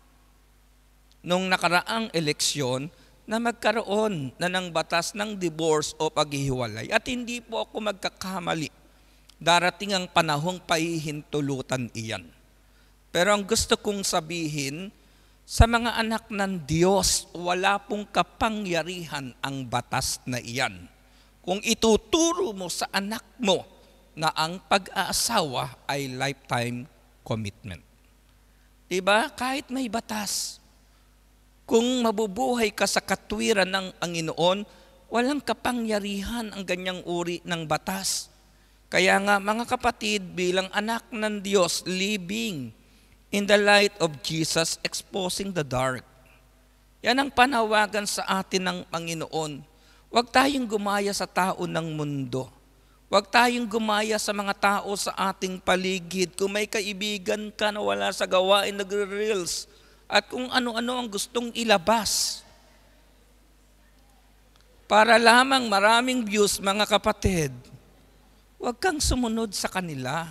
nung nakaraang eleksyon na magkaroon na ng batas ng divorce o paghihiwalay. At hindi po ako magkakamali. Darating ang panahong pahihintulutan iyan. Pero ang gusto kong sabihin, sa mga anak ng Diyos, wala pong kapangyarihan ang batas na iyan. Kung ituturo mo sa anak mo na ang pag-aasawa ay lifetime commitment. Diba? Kahit may batas, kung mabubuhay ka sa katwiran ng Panginoon, walang kapangyarihan ang ganyang uri ng batas. Kaya nga mga kapatid, bilang anak ng Diyos, living in the light of Jesus, exposing the dark. Yan ang panawagan sa atin ng Panginoon. Huwag tayong gumaya sa tao ng mundo. Huwag tayong gumaya sa mga tao sa ating paligid. Kung may kaibigan ka na wala sa gawain, nagre-reels, at kung ano-ano ang gustong ilabas. Para lamang maraming views, mga kapatid, huwag kang sumunod sa kanila.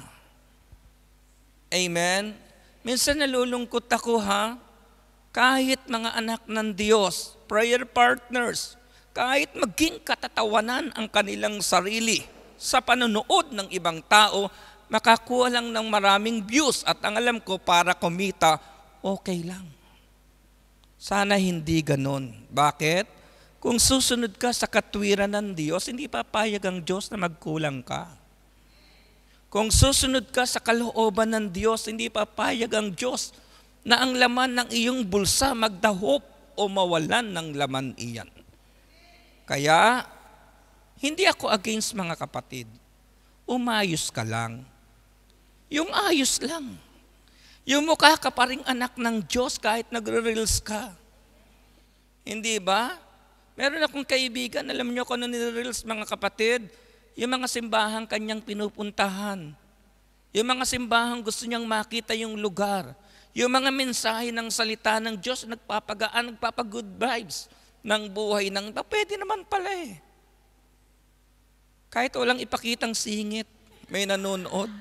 Amen? Minsan nalulungkot ako ha, kahit mga anak ng Diyos, prayer partners, kahit maging katatawanan ang kanilang sarili sa panonood ng ibang tao, makakuha lang ng maraming views at ang alam ko para kumita, okay lang. Sana hindi ganon. Bakit? Kung susunod ka sa katwiran ng Diyos, hindi papayag ang Diyos na magkulang ka. Kung susunod ka sa kalooban ng Diyos, hindi papayag ang Diyos na ang laman ng iyong bulsa magdahop o mawalan ng laman iyan. Kaya, hindi ako against mga kapatid. Umayos ka lang. Yung ayos lang. Yung mukha ka pa ring anak ng Diyos kahit nagre-reels ka. Hindi ba? Meron akong kaibigan, alam niyo kung ano nire-reels mga kapatid? Yung mga simbahang kanyang pinupuntahan. Yung mga simbahang gusto niyang makita yung lugar. Yung mga mensahe ng salita ng Diyos, nagpapagaan, nagpapagood vibes ng buhay ng iba. Pwede naman pala eh. Kahit walang ipakitang singit, may nanonood.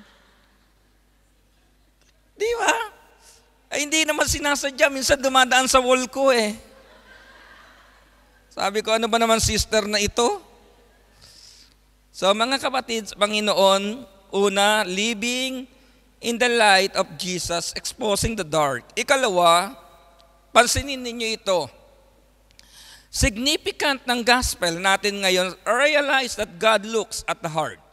Di ba? Ay, hindi naman sinasadya. Minsan dumadaan sa wall ko eh. Sabi ko, ano ba naman sister na ito? So mga kapatid, Panginoon, una, living in the light of Jesus, exposing the dark. Ikalawa, pansinin ninyo ito. Significant ng gospel natin ngayon, realize that God looks at the heart.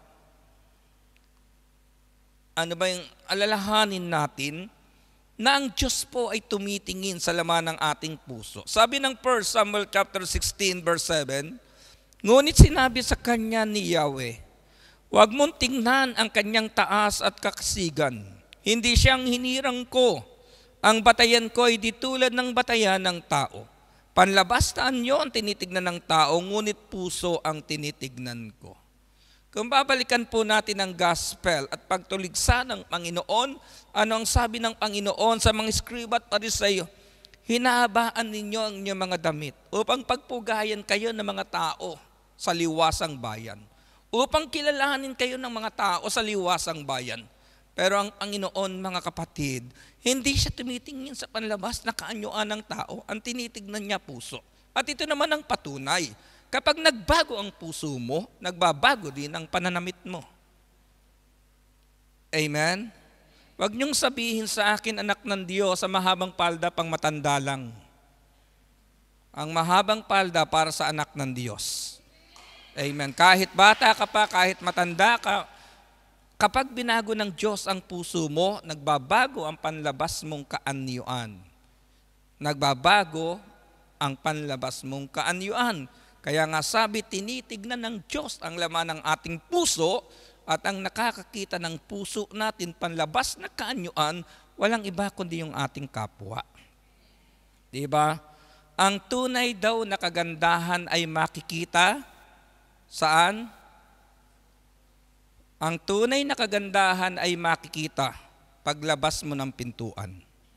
Ano ba yung alalahanin natin na ang Diyos po ay tumitingin sa laman ng ating puso. Sabi ng First Samuel chapter sixteen verse seven, ngunit sinabi sa kanya ni Yahweh, huwag mong tingnan ang kanyang taas at kakasigan. Hindi siyang hinirang ko. Ang batayan ko ay di tulad ng batayan ng tao. Panlabas na anyo ang tinitignan ng tao, ngunit puso ang tinitignan ko. Kung babalikan po natin ang gospel at pagtuligsa ng Panginoon, ano ang sabi ng Panginoon sa mga Skriba at Pariseyo? Hinahabaan ninyo ang inyong mga damit upang pagpugayan kayo ng mga tao sa liwasang bayan. Upang kilalanin kayo ng mga tao sa liwasang bayan. Pero ang Panginoon, mga kapatid, hindi siya tumitingin sa panlabas na kaanyuan ng tao. Ang tinitignan niya puso. At ito naman ang patunay. Kapag nagbago ang puso mo, nagbabago din ang pananamit mo. Amen? Huwag niyong sabihin sa akin, anak ng Diyos, sa mahabang palda pang matanda lang. Ang mahabang palda para sa anak ng Diyos. Amen. Kahit bata ka pa, kahit matanda ka, kapag binago ng Diyos ang puso mo, nagbabago ang panlabas mong kaanyuan. Nagbabago ang panlabas mong kaanyuan. Kaya nga sabi, tinitignan ng Diyos ang laman ng ating puso at ang nakakakita ng puso natin panlabas na kaanyuan, walang iba kundi yung ating kapwa. Diba? Ang tunay daw na kagandahan ay makikita saan? Ang tunay na kagandahan ay makikita paglabas mo ng pintuan.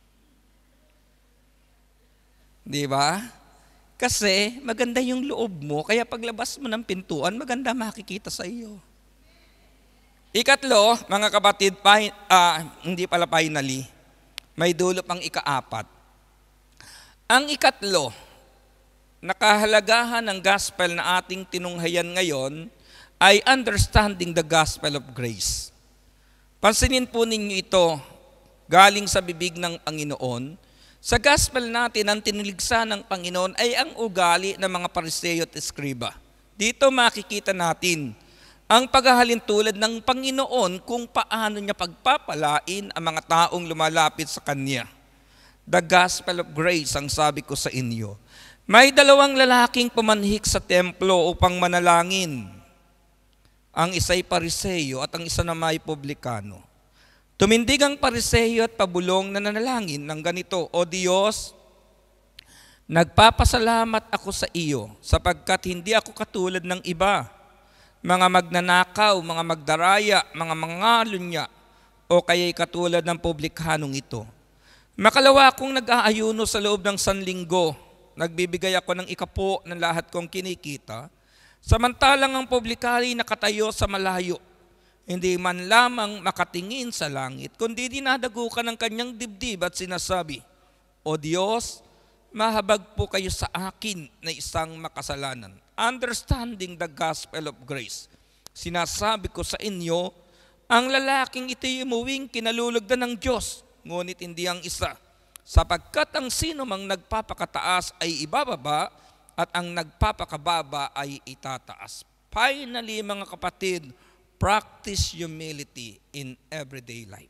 Di ba? Kasi maganda yung loob mo, kaya paglabas mo ng pintuan, maganda makikita sa iyo. Ikatlo, mga kapatid, pa, uh, hindi pala finally, may dulo pang ikaapat. Ang ikatlo, nakahalagahan ng gospel na ating tinunghayan ngayon ay understanding the gospel of grace. Pansinin po ninyo ito, galing sa bibig ng Panginoon. Sa gospel natin, ang tiniligsa ng Panginoon ay ang ugali ng mga Pariseo at Eskriba. Dito makikita natin ang paghahalin tulad ng Panginoon kung paano niya pagpapalain ang mga taong lumalapit sa Kanya. The gospel of grace, ang sabi ko sa inyo. May dalawang lalaking pumanhik sa templo upang manalangin. Ang isa'y Pariseo at ang isa naman ay publikano. Tumindig ang Pariseo at pabulong na nanalangin ng ganito, O Diyos, nagpapasalamat ako sa iyo sapagkat hindi ako katulad ng iba, mga magnanakaw, mga magdaraya, mga mangalunya, o kaya'y katulad ng publikanong ito. Makalawa akong nag-aayuno sa loob ng sanlinggo, nagbibigay ako ng ikapo ng lahat kong kinikita, samantalang ang publikano nakatayo sa malayo, hindi man lamang makatingin sa langit, kundi dinadagukan ng kanyang dibdib at sinasabi, O Diyos, mahabag po kayo sa akin na isang makasalanan. Understanding the gospel of grace. Sinasabi ko sa inyo, ang lalaking ito'y umuwing kinalulugdan ng Diyos, ngunit hindi ang isa. Sapagkat ang sino mang nagpapakataas ay ibababa at ang nagpapakababa ay itataas. Finally, mga kapatid, practice humility in everyday life.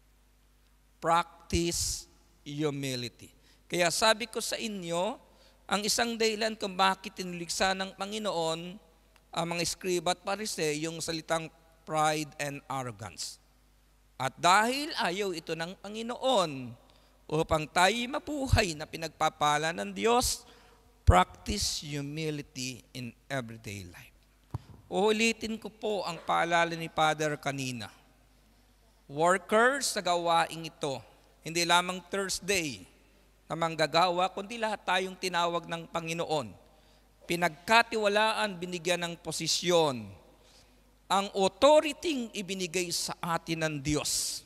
Practice humility. Kaya sabi ko sa inyo, ang isang dahilan kung bakit tiniligsa ng Panginoon ang mga Eskriba at Pariseo, yung salitang pride and arrogance. At dahil ayaw ito ng Panginoon, upang tayo mabuhay na pinagpapala ng Diyos, practice humility in everyday life. Uulitin ko po ang paalala ni Father kanina. Workers sa gawaing ito, hindi lamang Thursday na manggagawa, kundi lahat tayong tinawag ng Panginoon. Pinagkatiwalaan, binigyan ng posisyon. Ang authority ibinigay sa atin ng Diyos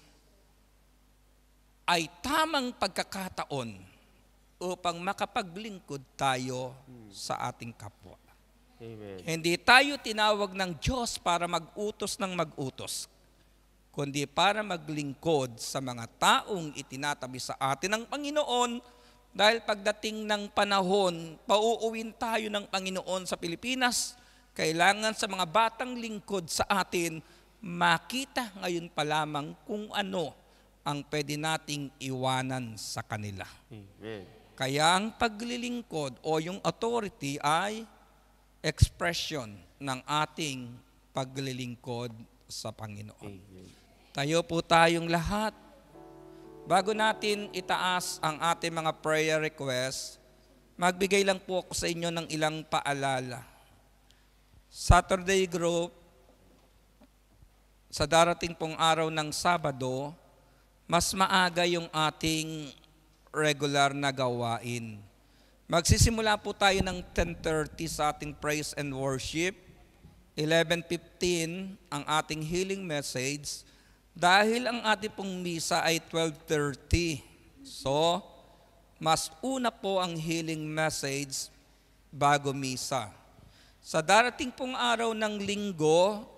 ay tamang pagkakataon upang makapaglingkod tayo sa ating kapwa. Amen. Hindi tayo tinawag ng Diyos para mag-utos ng mag-utos, kundi para maglingkod sa mga taong itinatabi sa atin ng Panginoon, dahil pagdating ng panahon, pauuwin tayo ng Panginoon sa Pilipinas, kailangan sa mga batang lingkod sa atin, makita ngayon pa lamang kung ano ang pwede nating iwanan sa kanila. Amen. Kaya ang paglilingkod o yung authority ay expression ng ating paglilingkod sa Panginoon. Amen. Tayo po tayong lahat. Bago natin itaas ang ating mga prayer requests, magbigay lang po ako sa inyo ng ilang paalala. Saturday group, sa darating pong araw ng Sabado, mas maaga yung ating regular na gawain. Magsisimula po tayo ng ten thirty sa ating praise and worship. eleven fifteen ang ating healing message. Dahil ang ating pong misa ay twelve thirty. So, mas una po ang healing message bago misa. Sa darating pong araw ng linggo,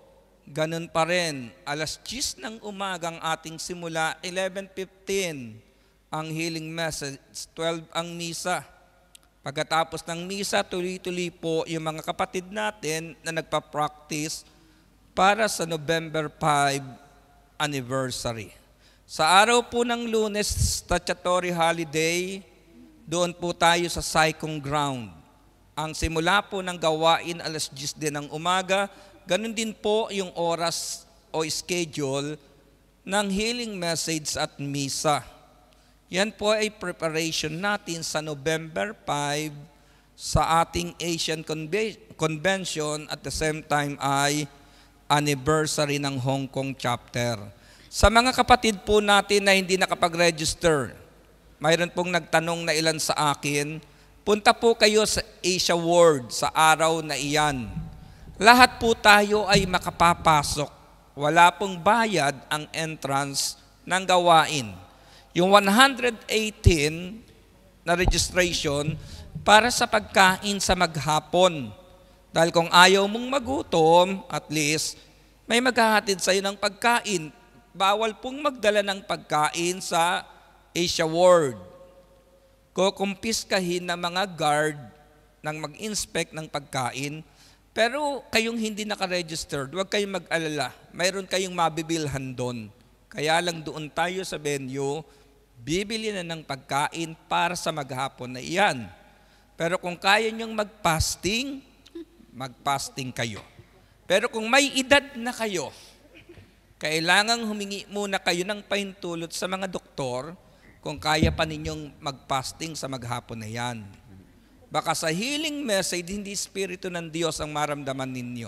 ganun pa rin, alas diyes ng umagang ating simula, eleven fifteen ang healing message, twelve ang misa. Pagkatapos ng misa, tuloy-tuloy po yung mga kapatid natin na nagpa-practice para sa November fifth anniversary. Sa araw po ng Lunes, statutory holiday, doon po tayo sa Saikong Ground. Ang simula po ng gawain, alas diyes din ng umaga, ganun din po yung oras o schedule ng healing message at misa. Yan po ay preparation natin sa November fifth sa ating Asian Conve- Convention at the same time ay anniversary ng Hong Kong chapter. Sa mga kapatid po natin na hindi nakapag-register, mayroon pong nagtanong na ilan sa akin, punta po kayo sa Asia World sa araw na iyan. Lahat po tayo ay makapapasok. Wala pong bayad ang entrance ng gawain. Yung one hundred eighteen na registration para sa pagkain sa maghapon. Dahil kung ayaw mong magutom, at least may maghahatid sa'yo ng pagkain. Bawal pong magdala ng pagkain sa Asia World. Kukumpiskahin ng mga guard nang mag-inspect ng pagkain. Pero kayong hindi nakaregistered, huwag kayong mag-alala. Mayroon kayong mabibilhan doon. Kaya lang doon tayo sa venue, bibili na ng pagkain para sa maghapon na iyan. Pero kung kaya niyong mag-fasting, mag-fasting kayo. Pero kung may edad na kayo, kailangang humingi muna kayo ng pahintulot sa mga doktor kung kaya pa ninyong mag-fasting sa maghapon na yan. Baka sa healing message, hindi Espiritu ng Diyos ang maramdaman ninyo.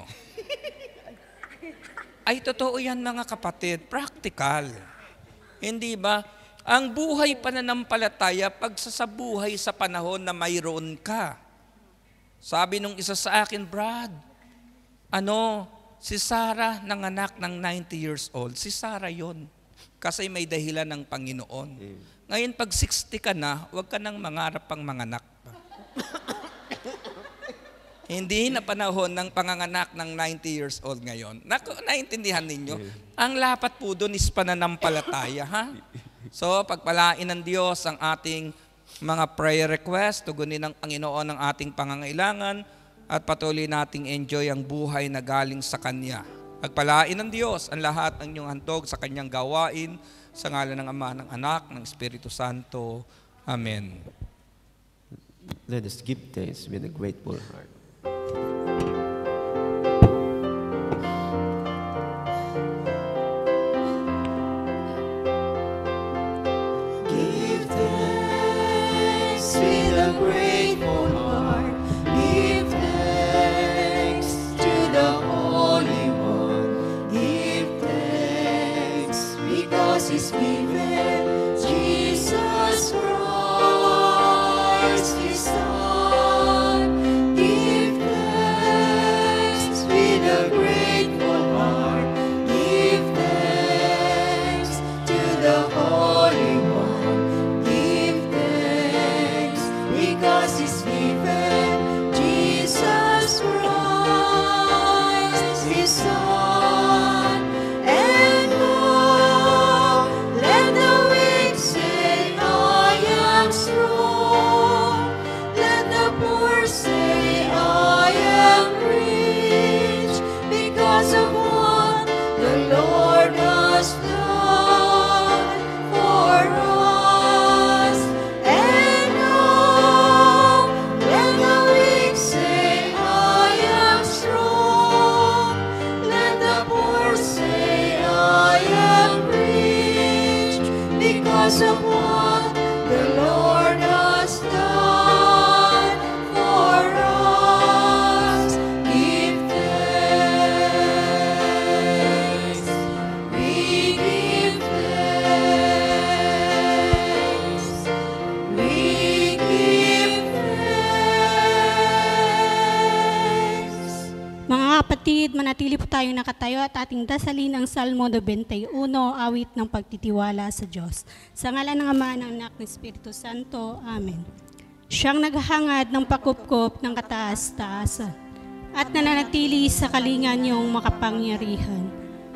Ay, totoo yan mga kapatid, practical. Hindi ba? Ang buhay pananampalataya, pagsasabuhay sa panahon na mayroon ka. Sabi nung isa sa akin, Brad, ano, si Sarah nanganak ng ninety years old. Si Sarah yon. Kasi may dahilan ng Panginoon. Ngayon, pag sixty ka na, huwag ka nang mangarap pang manganak pa. Hindi na panahon ng panganganak ng ninety years old ngayon. Naku, naintindihan ninyo? Ang lapat po doon is pananampalataya, ha? So, pagpalain ng Diyos ang ating mga prayer request, tugunin ng Panginoon ang ating pangangailangan, at patuloy nating enjoy ang buhay na galing sa Kanya. Pagpalain ng Diyos ang lahat ng inyong handog sa Kanyang gawain, sa ngalan ng Ama, ng Anak, ng Espiritu Santo. Amen. Let us give thanks with a grateful heart. Give thanks with a grateful heart. Give thanks to the Holy One. Give thanks because He's given Jesus Christ, His Son. Give thanks with a grateful heart. Give thanks to the Holy One. Give thanks because He's given Jesus Christ, His Son. And now let the weak say, I am strong. Let the poor say, I am rich, because of what the Lord has done for us. And now let the weak say, I am strong. Let the poor say, I am rich, because of what the Lord has done for us. Give thanks. We give thanks. We give thanks. Mga kapatid, manatili po tayong nakatayo at ating dasalin ang Salmo ninety-one, awit ng pagtitiwala sa Diyos. Sa ngalan ng Ama, ng Anak, ng Espiritu Santo. Amen. Siyang naghahangad ng pakupkop ng kataas-taasan at nananatili sa kalingan niyong makapangyarihan.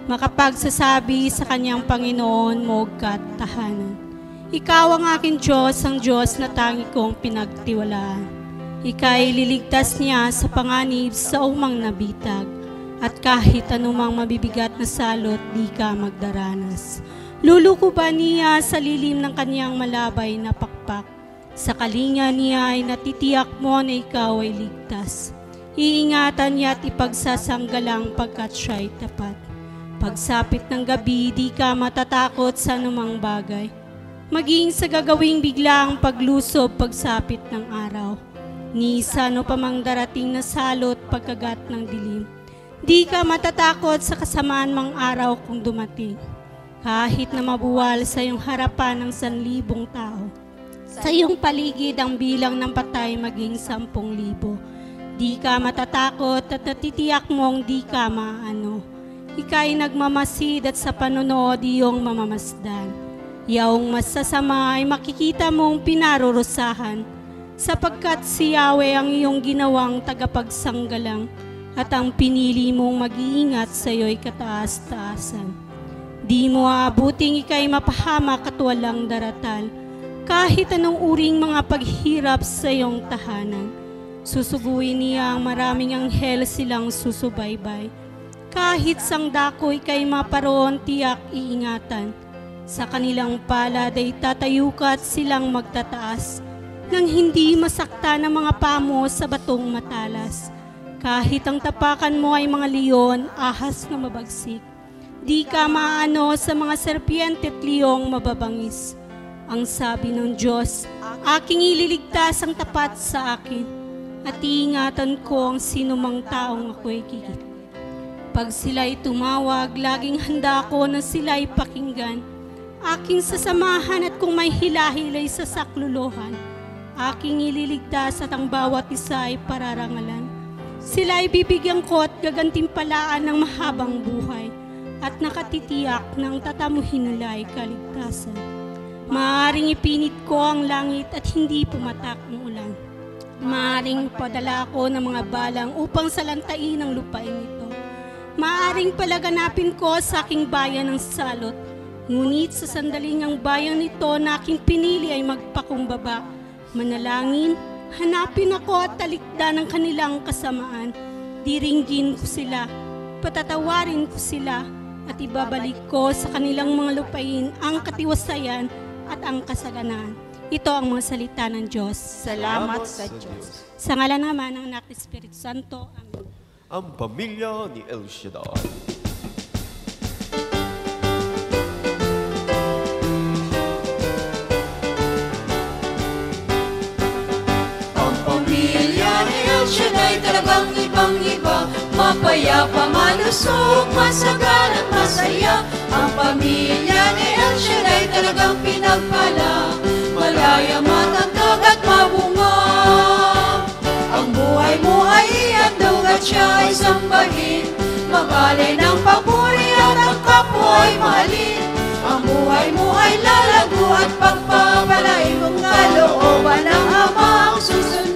makapagsasabi sa kanyang Panginoon mo katahanan. Ikaw ang aking Diyos, ang Diyos na tangi kong pinagtiwalaan. Ika'y liligtas niya sa panganib sa umang nabitag, at kahit anumang mabibigat na salot, di ka magdaranas. Luluko ba niya sa lilim ng kanyang malabay na pakpak? Sa kalinga niya ay natitiyak mo na ikaw ay ligtas. Iingatan niya at ipagsasanggalang pagkat siya'y tapat. Pagsapit ng gabi, di ka matatakot sa anumang bagay. Maging sa gagawing biglaang paglusob pagsapit ng araw. Ni sa ano pa mang darating na salot pagkagat ng dilim. Di ka matatakot sa kasamaan mang araw kung dumating. Kahit na mabuwal sa iyong harapan ng sanlibong tao. Sa iyong paligid ang bilang ng patay maging sampung libo. Di ka matatakot at natitiyak mong di ka maano. Ika'y nagmamasid at sa panonood iyong mamamasdan. Yaong masasama ay makikita mong pinarurusahan, sapagkat si Yahweh ang iyong ginawang tagapagsanggalang at ang pinili mong mag-iingat sa iyo'y kataas-taasan. Di mo aabuting ika'y mapahamak at walang daratal, kahit anong uring mga paghirap sa iyong tahanan. Susuguin niya ang maraming anghel silang susubaybay. Kahit sang dako ika'y maparoon tiyak iingatan. Sa kanilang palad ay tatayukat silang magtataas, nang hindi masakta ng mga pamo sa batong matalas. Kahit ang tapakan mo ay mga leon, ahas na mabagsik, di ka maano sa mga serpiente at liyong mababangis. Ang sabi ng Diyos, aking ililigtas ang tapat sa akin, at iingatan ko ang sinumang taong ako'y kikit. Pag sila'y tumawag, laging handa ko na sila'y pakinggan. Aking sasamahan at kung may hilahilay sa sakluluhan, aking ililigtas at ang bawat isa ay pararangalan. Sila ay bibigyan ko at gagantimpalaan ng mahabang buhay at nakatitiyak ng tatamuhin nila ay kaligtasan. Maaaring ipinit ko ang langit at hindi pumatak ang ulan. Maaaring padala ko ng mga balang upang salantain ang lupain ito. Maaaring palaganapin ko sa aking bayan ng salot, ngunit sa sandaling ang bayan nito na aking pinili ay magpakumbaba. Manalangin, hanapin ako at talikdan ang kanilang kasamaan. Diringgin ko sila, patatawarin ko sila, at ibabalik ko sa kanilang mga lupain ang katiwasayan at ang kasaganaan. Ito ang mga salita ng Diyos. Salamat sa Diyos. Sa ngalan naman ng Anak ng Espiritu Santo. Amen. Ang pamilya ni El Shaddai. Shaddai talagang ibang-iba, mapayapa, malusog, masagal at masaya. Ang pamilya ni El Shaddai talagang pinagpala, malaya, matatag at mabunga. Ang buhay mo ay iandog at siya ay sambahin, magalay ng papuri at ang kapwa ay mahalin. Ang buhay mo ay lalago at pagpapalay mong kalooban ng Ama ang susundin.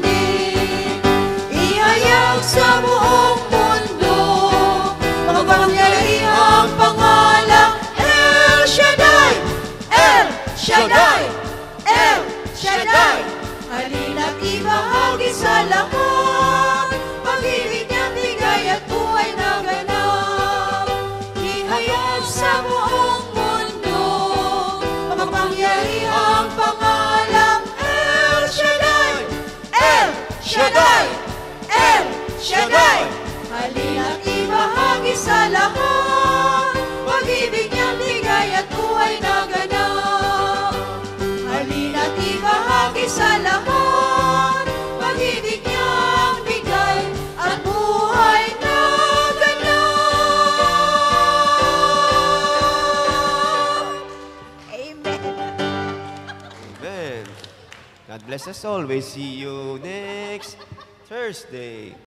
Ihayag sa buong mundo, makapangyarihang pangalang El Shaddai, El Shaddai, El Shaddai. Halina't ibahagi sa lahat, pag-ibig niya bigay at buhay na ganap. Ihayag sa buong mundo, makapangyarihang pangalang El Shaddai, El Shaddai, El Shaddai. Halina't ibahagi sa lahat, pag-ibig niyang bigay at buhay na ganap. Halina't ibahagi sa lahat, pag-ibig niyang bigay at buhay na ganap. Amen. Amen. God bless us all. We see you next Thursday.